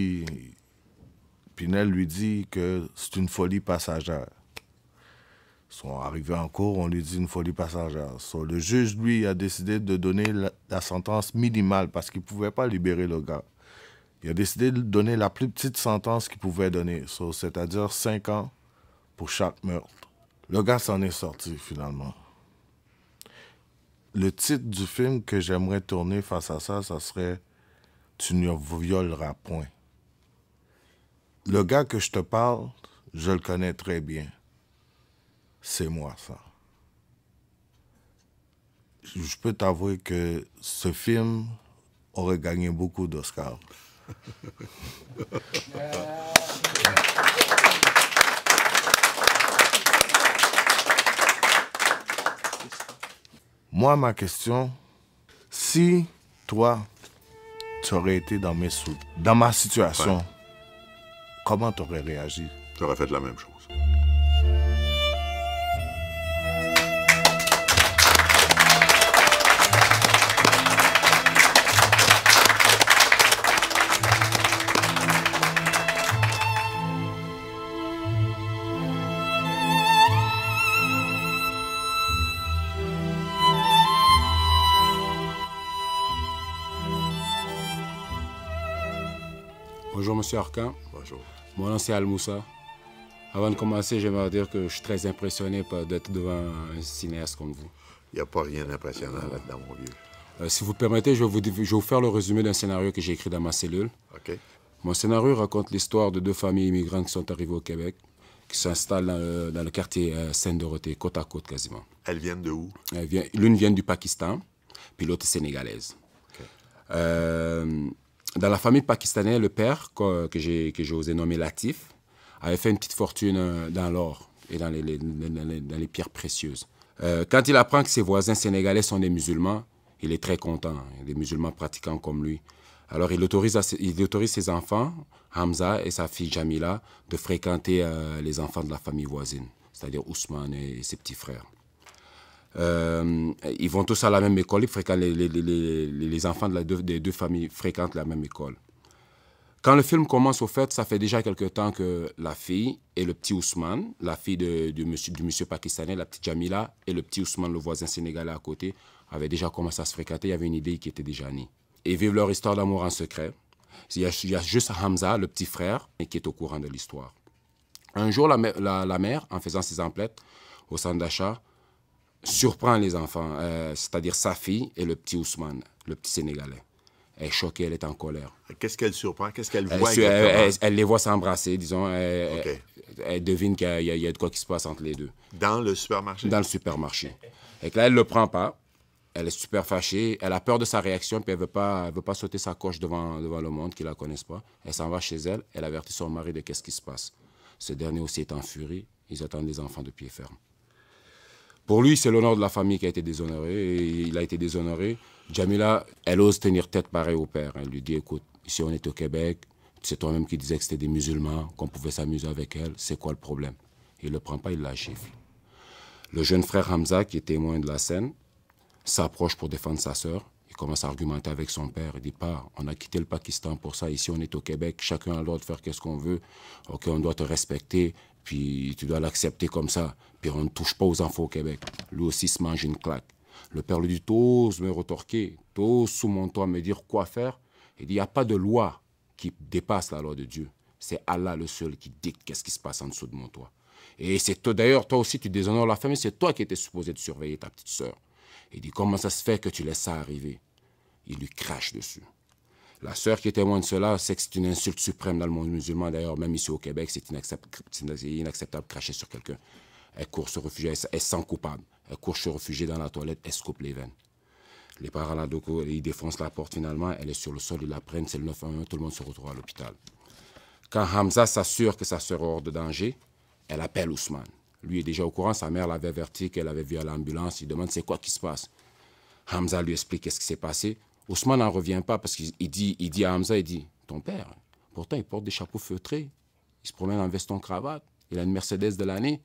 Pinel lui dit que c'est une folie passagère. Ils sont arrivés en cours, on lui dit une folie passagère. So, le juge, lui, a décidé de donner la sentence minimale parce qu'il ne pouvait pas libérer le gars. Il a décidé de donner la plus petite sentence qu'il pouvait donner, so, c'est-à-dire 5 ans pour chaque meurtre. Le gars s'en est sorti, finalement. Le titre du film que j'aimerais tourner face à ça, ça serait « Tu ne violeras point ». Le gars que je te parle, je le connais très bien. C'est moi, ça. Je peux t'avouer que ce film aurait gagné beaucoup d'Oscars. Moi, ma question, si toi, tu aurais été dans ma situation, Ouais. comment tu aurais réagi? J'aurais fait la même chose. Bonjour, Monsieur Arcan. Bonjour. Mon nom, c'est Al Moussa. Avant de commencer, j'aimerais dire que je suis très impressionné d'être devant un cinéaste comme vous. Il n'y a pas rien d'impressionnant là-dedans, mon vieux. Si vous permettez, je vais vous faire le résumé d'un scénario que j'ai écrit dans ma cellule. OK. Mon scénario raconte l'histoire de 2 familles immigrantes qui sont arrivées au Québec, qui s'installent dans le quartier Sainte-Dorothée, côte à côte quasiment. Elles viennent de où? L'une vient du Pakistan, puis l'autre est sénégalaise. OK. Dans la famille pakistanaise, le père, que j'ai osé nommer Latif, avait fait une petite fortune dans l'or et dans les pierres précieuses. Quand il apprend que ses voisins sénégalais sont des musulmans, il est très content, des musulmans pratiquants comme lui. Alors il autorise ses enfants, Hamza et sa fille Jamila, de fréquenter les enfants de la famille voisine, c'est-à-dire Ousmane et ses petits frères. Ils vont tous à la même école, les enfants des 2 familles fréquentent la même école. Quand le film commence, au fait, ça fait déjà quelque temps que la fille et le petit Ousmane, la fille du monsieur pakistanais, la petite Jamila, et le petit Ousmane, le voisin sénégalais à côté, avaient déjà commencé à se fréquenter. Il y avait une idée qui était déjà née. Ils vivent leur histoire d'amour en secret. Il y a juste Hamza, le petit frère, qui est au courant de l'histoire. Un jour, la mère, en faisant ses emplettes au centre d'achat, surprend les enfants, c'est-à-dire sa fille et le petit Ousmane, le petit Sénégalais. Elle est choquée, elle est en colère. Qu'est-ce qu'elle surprend? Qu'est-ce qu'elle voit exactement? Elle les voit s'embrasser, disons. OK. Elle devine qu'il y a de quoi qui se passe entre les 2. Dans le supermarché? Dans le supermarché. Et que là, elle ne le prend pas. Elle est super fâchée. Elle a peur de sa réaction, puis elle veut pas sauter sa coche devant le monde, qui ne la connaissent pas. Elle s'en va chez elle. Elle avertit son mari de qu'est-ce qui se passe. Ce dernier aussi est en furie. Ils attendent les enfants de pied ferme. Pour lui, c'est l'honneur de la famille qui a été déshonoré. Et il a été déshonoré. Jamila, elle ose tenir tête pareil au père. Elle lui dit, écoute, ici on est au Québec. C'est toi-même qui disais que c'était des musulmans, qu'on pouvait s'amuser avec elle. C'est quoi le problème? Il ne le prend pas, il la gifle. Le jeune frère Hamza, qui est témoin de la scène, s'approche pour défendre sa sœur. Il commence à argumenter avec son père. Il dit, pas, on a quitté le Pakistan pour ça. Ici, on est au Québec. Chacun a le droit de faire qu'est-ce qu'on veut. OK, on doit te respecter. Puis tu dois l'accepter comme ça. Puis on ne touche pas aux enfants au Québec. Lui aussi se mange une claque. Le père lui dit, t'oses me retorquer. T'oses sous mon toit me dire quoi faire. Il dit, il n'y a pas de loi qui dépasse la loi de Dieu. C'est Allah le seul qui dicte qu'est-ce qui se passe en dessous de mon toit. Et c'est toi, d'ailleurs, toi aussi, tu déshonores la famille. C'est toi qui étais supposé de surveiller ta petite sœur. Il dit, comment ça se fait que tu laisses ça arriver? Il lui crache dessus. La sœur qui est témoin de cela sait que c'est une insulte suprême dans le monde musulman. D'ailleurs, même ici au Québec, c'est inacceptable de cracher sur quelqu'un. Elle court se réfugier, elle se sent coupable. Elle court se réfugier dans la toilette, elle se coupe les veines. Les parents là, ils défoncent la porte finalement, elle est sur le sol, ils la prennent, c'est le 911, tout le monde se retrouve à l'hôpital. Quand Hamza s'assure que sa sœur est hors de danger, elle appelle Ousmane. Lui est déjà au courant, sa mère l'avait averti qu'elle avait vu à l'ambulance, il demande c'est quoi qui se passe. Hamza lui explique qu'est-ce qui s'est passé. Ousmane n'en revient pas parce qu'il dit à Hamza, il dit, ton père, pourtant il porte des chapeaux feutrés, il se promène en veston-cravate, il a une Mercedes de l'année.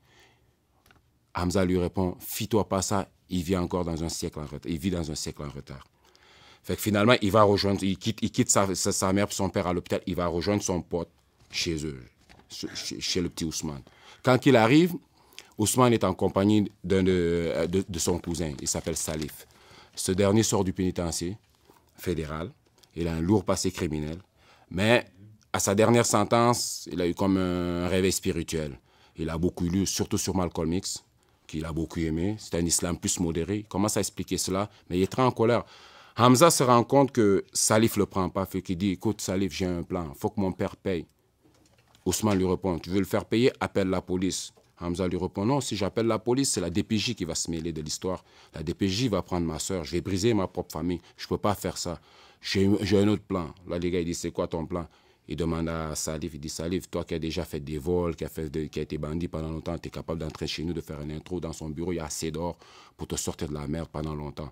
Hamza lui répond, fie-toi pas ça, il vit encore dans un siècle en retard. Il vit dans un siècle en retard. Fait que finalement, il va rejoindre, il quitte sa mère et son père à l'hôpital, il va rejoindre son pote chez eux, chez le petit Ousmane. Quand il arrive, Ousmane est en compagnie de son cousin, il s'appelle Salif. Ce dernier sort du pénitencier fédéral, il a un lourd passé criminel, mais à sa dernière sentence, il a eu comme un réveil spirituel. Il a beaucoup lu, surtout sur Malcolm X, qu'il a beaucoup aimé. C'est un islam plus modéré. Il commence à expliquer cela, mais il est très en colère. Hamza se rend compte que Salif ne le prend pas. Fait qu'il dit, écoute Salif, j'ai un plan. Il faut que mon père paye. Ousmane lui répond, tu veux le faire payer? Appelle la police. Hamza lui répond, non, si j'appelle la police, c'est la DPJ qui va se mêler de l'histoire. La DPJ va prendre ma soeur. Je vais briser ma propre famille. Je ne peux pas faire ça. J'ai un autre plan. Là, les gars, ils disent, c'est quoi ton plan? Il demande à Salif, il dit, Salif, toi qui as déjà fait des vols, qui a été bandit pendant longtemps, tu es capable d'entrer chez nous, de faire une intro dans son bureau, il y a assez d'or pour te sortir de la merde pendant longtemps.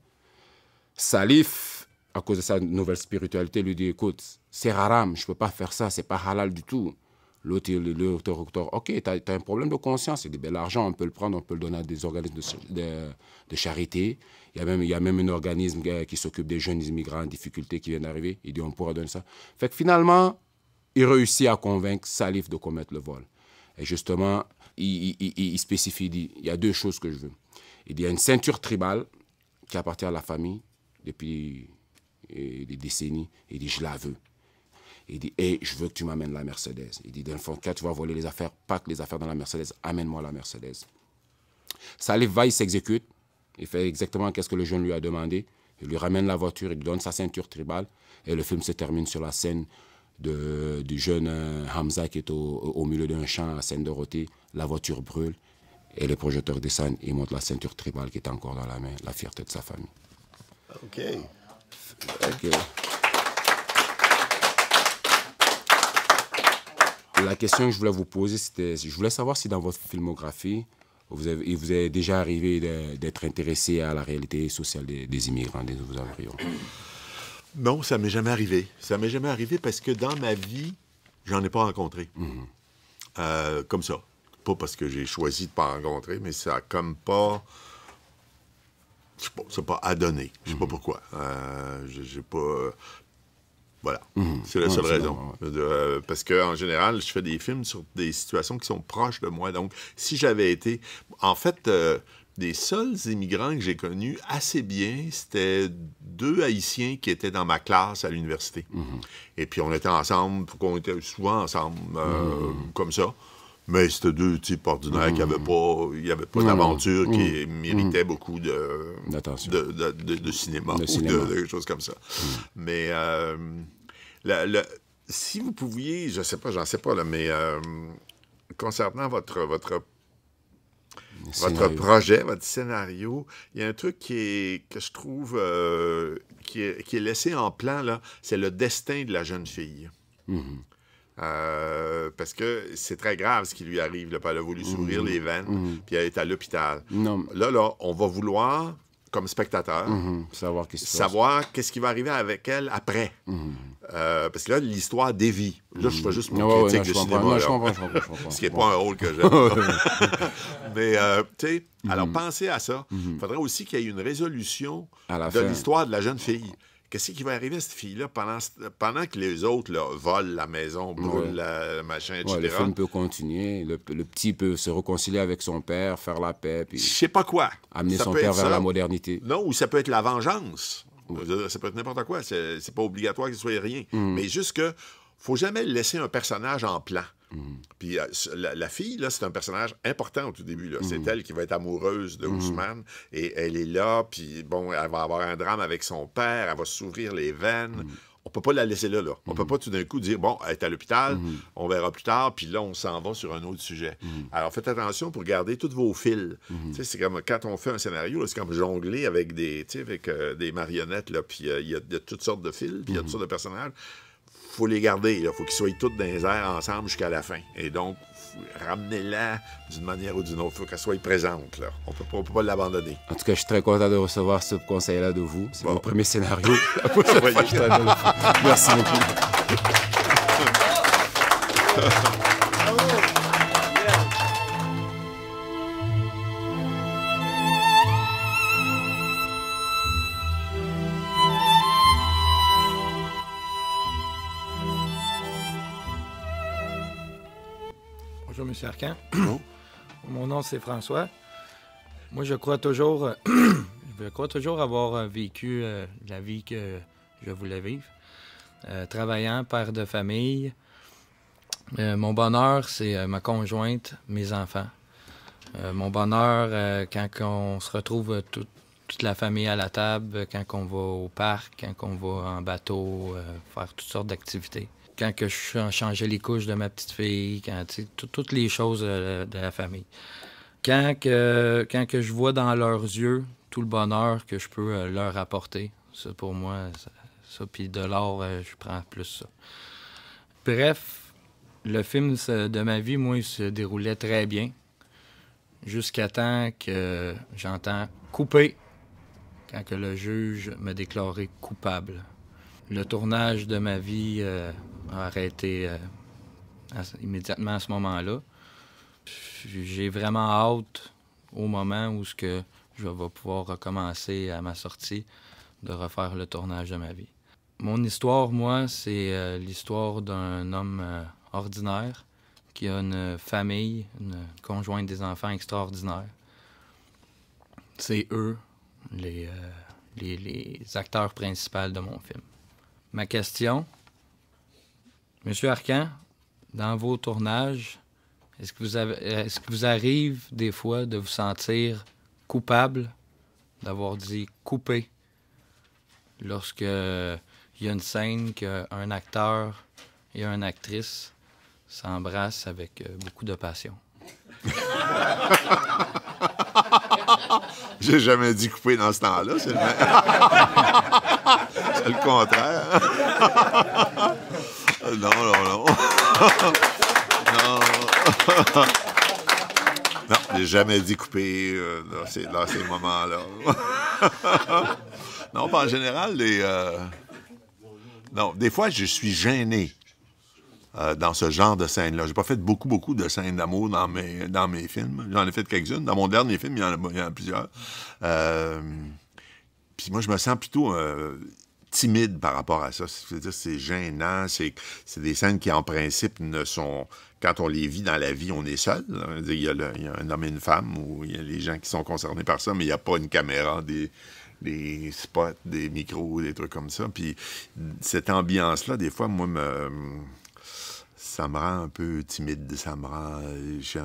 Salif, à cause de sa nouvelle spiritualité, lui dit, écoute, c'est haram, je ne peux pas faire ça, c'est pas halal du tout. L'autre, ok, tu as un problème de conscience. Il dit, ben, l'argent, on peut le prendre, on peut le donner à des organismes de charité. Il y a même un organisme qui s'occupe des jeunes immigrants en difficulté qui viennent d'arriver. Il dit, on pourra donner ça. Fait que finalement, il réussit à convaincre Salif de commettre le vol. Et justement, il spécifie, il dit, il y a deux choses que je veux. Il dit, il y a une ceinture tribale qui appartient à la famille depuis des décennies. Il dit, je la veux. Il dit, et je veux que tu m'amènes la Mercedes. Il dit, dans le fond, quand tu vas voler les affaires, pas que les affaires dans la Mercedes, amène-moi la Mercedes. Salif va, il s'exécute. Il fait exactement ce que le jeune lui a demandé. Il lui ramène la voiture, il lui donne sa ceinture tribale. Et le film se termine sur la scène du jeune Hamza qui est au milieu d'un champ à Seine-Dorothée. La voiture brûle. Et les projecteurs descendent. Il montre la ceinture tribale qui est encore dans la main, la fierté de sa famille. OK. La question que je voulais vous poser, c'était, je voulais savoir si dans votre filmographie, il vous est déjà arrivé d'être intéressé à la réalité sociale des immigrants, des nouveaux arrivants. Non, ça m'est jamais arrivé. Ça m'est jamais arrivé parce que dans ma vie, j'en ai pas rencontré. Comme ça. Pas parce que j'ai choisi de pas rencontrer, mais ça a comme pas... Je sais pas, c'est pas à donner. Je sais pas pourquoi. J'ai pas... Voilà. C'est la seule raison. Parce qu'en général, je fais des films sur des situations qui sont proches de moi. Donc, si j'avais été... En fait, des seuls immigrants que j'ai connus assez bien, c'était 2 Haïtiens qui étaient dans ma classe à l'université. Et puis, on était ensemble, on était souvent ensemble, comme ça. Mais c'était 2 types ordinaires qui n'avaient pas d'aventure, qui méritaient beaucoup de cinéma ou de choses comme ça. Mais si vous pouviez, je sais pas, j'en sais pas, là, mais concernant votre projet, votre scénario, il y a un truc que je trouve qui est laissé en plan, là, c'est le destin de la jeune fille. Parce que c'est très grave ce qui lui arrive. Là, puis elle a voulu s'ouvrir les veines, puis elle est à l'hôpital. Non. Là, on va vouloir, comme spectateur, Savoir qu'est-ce qui se passe. savoir qu'est-ce qui va arriver avec elle après. Parce que là, l'histoire dévie. Là, je fais juste mon Ouais, ouais, critique non, de je comprends. cinéma. Non, là. je comprends. Ce qui n'est pas un rôle que j'aime. Mais, tu sais, alors pensez à ça. Il faudrait aussi qu'il y ait une résolution À la de fin. l'histoire de la jeune fille. Qu'est-ce qui va arriver à cette fille-là pendant que les autres là, volent la maison, brûlent le machin, etc.? Ouais, le film peut continuer. Le petit peut se réconcilier avec son père, faire la paix, Je puis sais pas quoi. amener Ça son peut père être vers ça. la modernité. Non, ou ça peut être la vengeance. Ça peut être n'importe quoi. C'est pas obligatoire que ce soit rien. Mais juste que faut jamais laisser un personnage en plan. Puis la fille, là, c'est un personnage important au tout début. Là. C'est elle qui va être amoureuse de Ousmane. Et elle est là, puis bon, elle va avoir un drame avec son père, elle va s'ouvrir les veines. On peut pas la laisser là. On peut pas tout d'un coup dire, bon, elle est à l'hôpital, on verra plus tard, puis là, on s'en va sur un autre sujet. Alors, faites attention pour garder tous vos fils. Tu sais, c'est comme quand on fait un scénario, là, c'est comme jongler avec des marionnettes, là, puis il y a toutes sortes de fils, puis il y a toutes sortes de personnages. Faut les garder, il faut qu'ils soient tous dans les airs ensemble jusqu'à la fin. Et donc, ramenez-la d'une manière ou d'une autre. Il faut qu'elle soit présente. Là. On peut pas l'abandonner. En tout cas, je suis très content de recevoir ce conseil-là de vous. C'est Bon. mon premier scénario. La prochaine fois, je t'appelle. Merci beaucoup. Bonjour, M. Arcan. Mon nom, c'est François. Moi, je crois toujours, avoir vécu la vie que je voulais vivre. Travaillant, père de famille. Mon bonheur, c'est ma conjointe, mes enfants. Mon bonheur, quand on se retrouve toute la famille à la table, quand on va au parc, quand on va en bateau, faire toutes sortes d'activités. Quand que je changeais les couches de ma petite fille, toutes les choses de la famille. Quand que je vois dans leurs yeux tout le bonheur que je peux leur apporter, ça pour moi, ça puis de l'or, je prends plus ça. Bref, le film de ma vie, moi, il se déroulait très bien, jusqu'à temps que j'entends « couper » quand que le juge m'a déclaré coupable. Le tournage de ma vie a arrêté immédiatement à ce moment-là. J'ai vraiment hâte au moment où je vais pouvoir recommencer à ma sortie de refaire le tournage de ma vie. Mon histoire, moi, c'est l'histoire d'un homme ordinaire qui a une famille, une conjointe, des enfants extraordinaires. C'est eux les acteurs principaux de mon film. Ma question, Monsieur Arcan, dans vos tournages, est-ce que vous arrive des fois de vous sentir coupable d'avoir dit « couper » lorsque il y a une scène qu'un acteur et une actrice s'embrassent avec beaucoup de passion? J'ai jamais dit couper dans ce temps-là. C'est c'est le contraire. Non. Non. Non, j'ai jamais dit couper dans ces moments-là. Non, en général, non, des fois, je suis gêné dans ce genre de scène-là. J'ai pas fait beaucoup de scènes d'amour dans mes films. J'en ai fait quelques-unes. Dans mon dernier film, il y en a plusieurs. Puis moi, je me sens plutôt timide par rapport à ça. C'est-à-dire, c'est gênant. C'est des scènes qui, en principe, ne sont... Quand on les vit dans la vie, on est seul. Il y a un homme et une femme, ou il y a les gens qui sont concernés par ça, mais il n'y a pas une caméra, des spots, des micros, des trucs comme ça. Puis cette ambiance-là, des fois, moi, ça me rend un peu timide. Ça me rend... je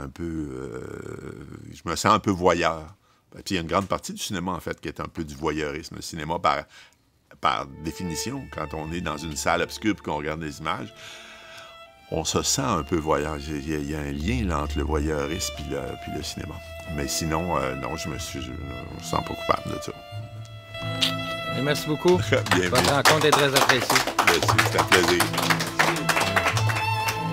me sens un peu voyeur. Puis il y a une grande partie du cinéma, en fait, qui est un peu du voyeurisme. Le cinéma, par définition, quand on est dans une salle obscure et qu'on regarde des images, on se sent un peu voyeur. Il y a un lien là, entre le voyeurisme et le cinéma. Mais sinon, non, je me sens pas coupable de ça. Et merci beaucoup. Bienvenue. Votre rencontre est très appréciée. Merci, c'est un plaisir.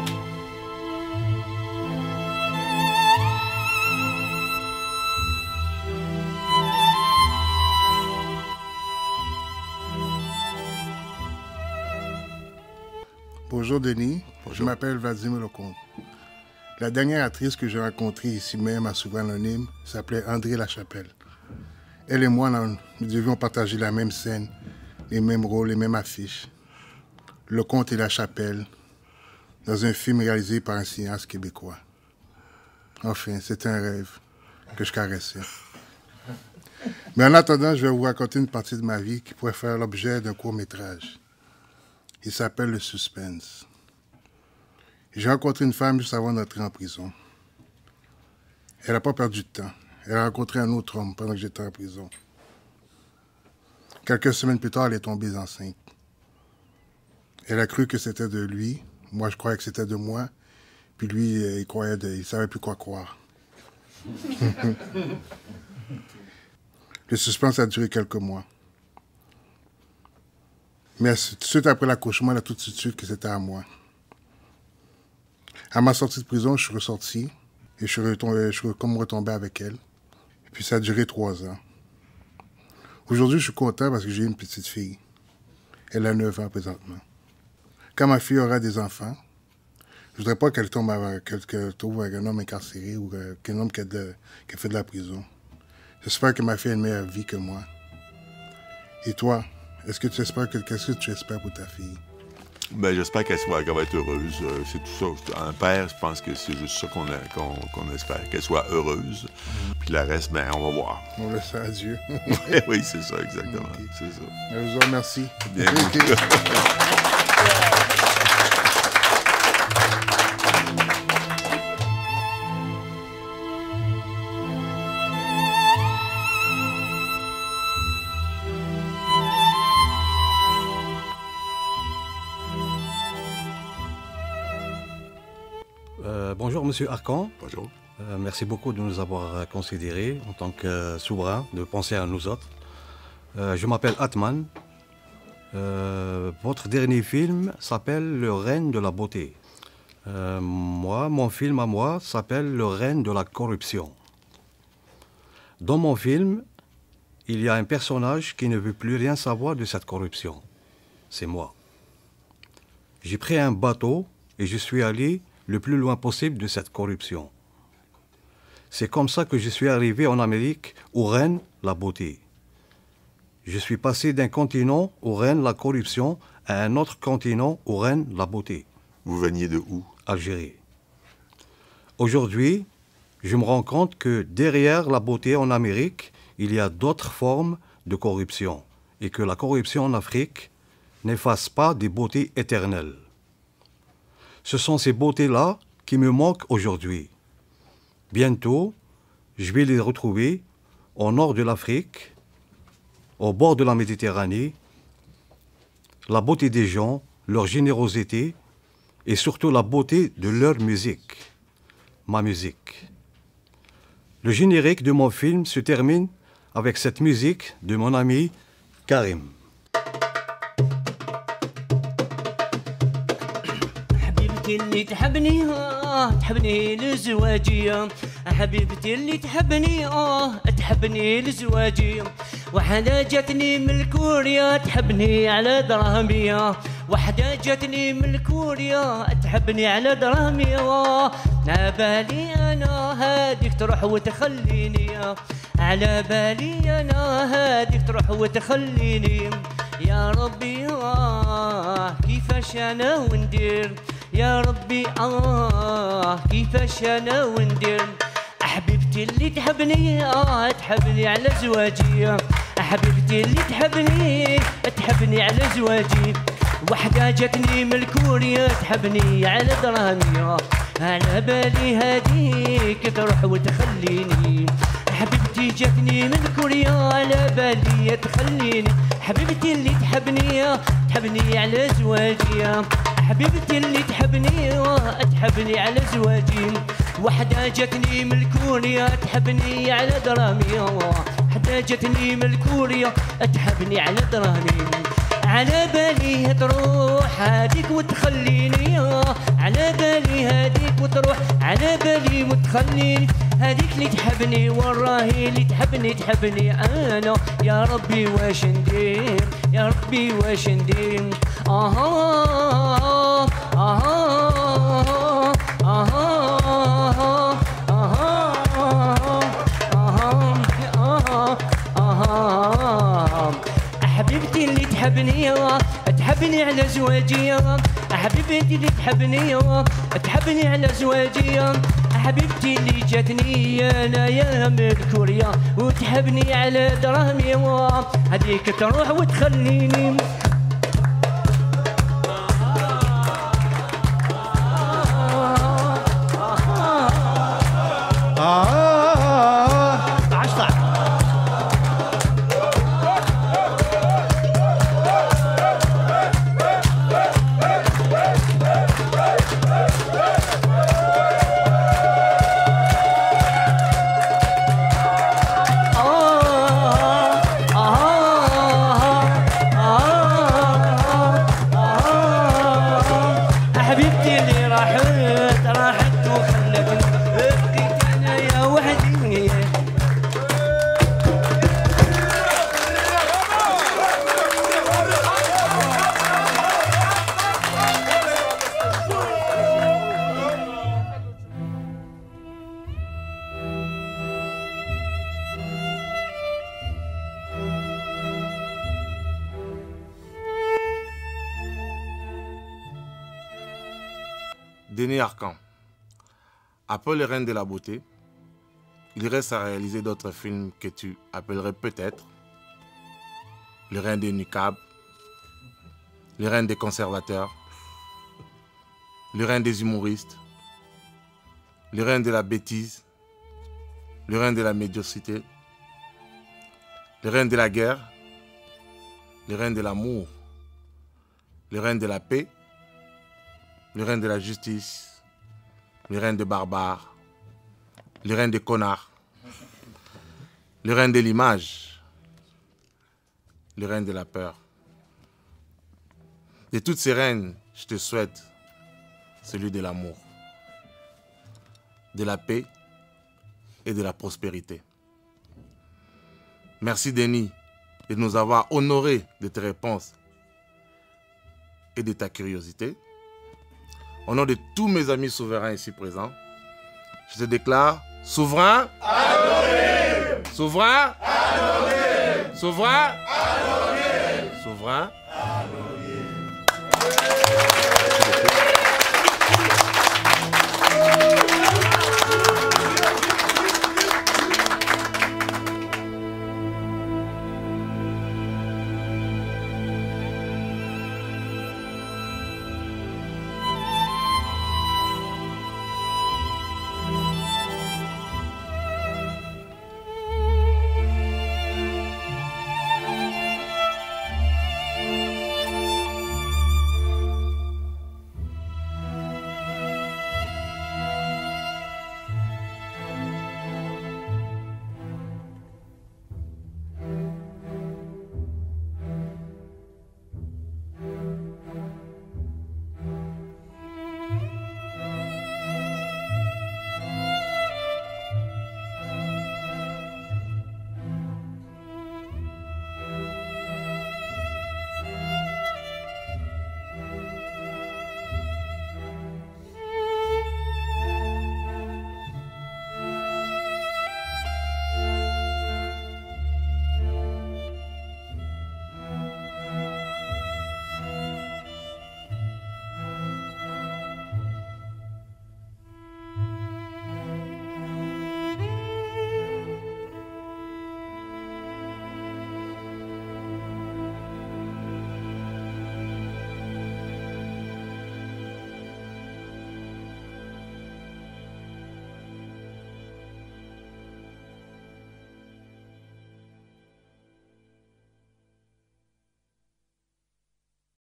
Bonjour Denis, Bonjour. je m'appelle Vladimir Lecomte. La dernière actrice que j'ai rencontrée ici même à Souverain Anonyme s'appelait André Lachapelle. Elle et moi, nous devions partager la même scène, les mêmes rôles, les mêmes affiches. Lecomte et Lachapelle, dans un film réalisé par un cinéaste québécois. Enfin, c'était un rêve que je caressais. Mais en attendant, je vais vous raconter une partie de ma vie qui pourrait faire l'objet d'un court-métrage. Il s'appelle Le Suspense. J'ai rencontré une femme juste avant d'entrer en prison. Elle n'a pas perdu de temps. Elle a rencontré un autre homme pendant que j'étais en prison. Quelques semaines plus tard, elle est tombée enceinte. Elle a cru que c'était de lui. Moi, je croyais que c'était de moi. Puis lui, il savait plus quoi croire. Le suspense a duré quelques mois. Mais tout de suite après l'accouchement, elle a tout de suite que c'était à moi. À ma sortie de prison, je suis ressorti et je suis comme retombé avec elle. Et puis ça a duré 3 ans. Aujourd'hui, je suis content parce que j'ai une petite fille. Elle a 9 ans présentement. Quand ma fille aura des enfants, je voudrais pas qu'elle tombe avec un homme incarcéré ou qu'un homme qui a fait de la prison. J'espère que ma fille a une meilleure vie que moi. Et toi, qu'est-ce que tu espères pour ta fille? Ben, j'espère qu'elle va être heureuse. C'est tout ça. Un père, je pense que c'est juste ça qu'on espère, qu'elle soit heureuse. Puis le reste, ben, on va voir. On laisse ça à Dieu. Oui, c'est ça, exactement. Okay. C'est ça. Je vous remercie. Bien. Bonjour, Monsieur Arcan. Bonjour. Merci beaucoup de nous avoir considérés en tant que souverains, de penser à nous autres. Je m'appelle Atman. Votre dernier film s'appelle Le règne de la beauté. Mon film à moi s'appelle Le règne de la corruption. Dans mon film, il y a un personnage qui ne veut plus rien savoir de cette corruption. C'est moi. J'ai pris un bateau et je suis allé le plus loin possible de cette corruption. C'est comme ça que je suis arrivé en Amérique où règne la beauté. Je suis passé d'un continent où règne la corruption à un autre continent où règne la beauté. Vous veniez de où? Algérie. Aujourd'hui, je me rends compte que derrière la beauté en Amérique, il y a d'autres formes de corruption et que la corruption en Afrique n'efface pas des beautés éternelles. Ce sont ces beautés-là qui me manquent aujourd'hui. Bientôt, je vais les retrouver au nord de l'Afrique, au bord de la Méditerranée, la beauté des gens, leur générosité et surtout la beauté de leur musique, ma musique. Le générique de mon film se termine avec cette musique de mon ami Karim. اللي تحبني تحبني لزواجية حبيبتي اللي تحبني تحبني لزواجية وحدة جاتني من الكوريا تحبني على دراهمية وحدة جاتني من الكوريا تحبني على دراهمية على بالي أنا هاديك تروح وتخليني على بالي أنا هاديك تروح وتخليني يا ربي كيفاش أنا وندير يا ربي كيفاش انا وندير حبيبتي اللي تحبني تحبني على زواجي حبيبتي اللي تحبني على زواجي وحدة جاتني من الكوريا تحبني على دراهمي على بالي هاديك تروح وتخليني حبيبتي جاتني من كوريا على بالي تخليني حبيبتي اللي تحبني على زواجي حبيبتي اللي تحبني على زواجي وحدة جاتني من الكوريا تحبني على درامي وحدة جاتني من الكوريا تحبني على درامي على بالي تروح هاديك وتخليني على بالي هاديك وتروح على بالي وتخليني هاديك اللي تحبني وراهي اللي تحبني انا يا ربي واش ندير يا ربي واش ندير حبيبتي اللي تحبني على زواجي، حبيبتي اللي تحبني على زواجي، حبيبتي اللي جاتني انا يا من كوريا وتحبني على دراهمي، هذيك تروح وتخليني. Denis Arcand. Après Le Reine de la Beauté, il reste à réaliser d'autres films que tu appellerais peut-être Le Reine des Nucab, Le Reine des conservateurs, Le Reine des humoristes, Le Reine de la bêtise, Le Reine de la médiocrité, Le Reine de la guerre, Le Reine de l'amour, Le Reine de la paix, Le Reine de la justice, Le Reine des barbares, Le Reine des connards, Le Reine de l'image, Le Reine de la peur. De toutes ces reines, je te souhaite celui de l'amour, de la paix et de la prospérité. Merci Denis de nous avoir honorés de tes réponses et de ta curiosité. Au nom de tous mes amis souverains ici présents, je te déclare souverain adoré, souverain adoré, souverain adoré, souverain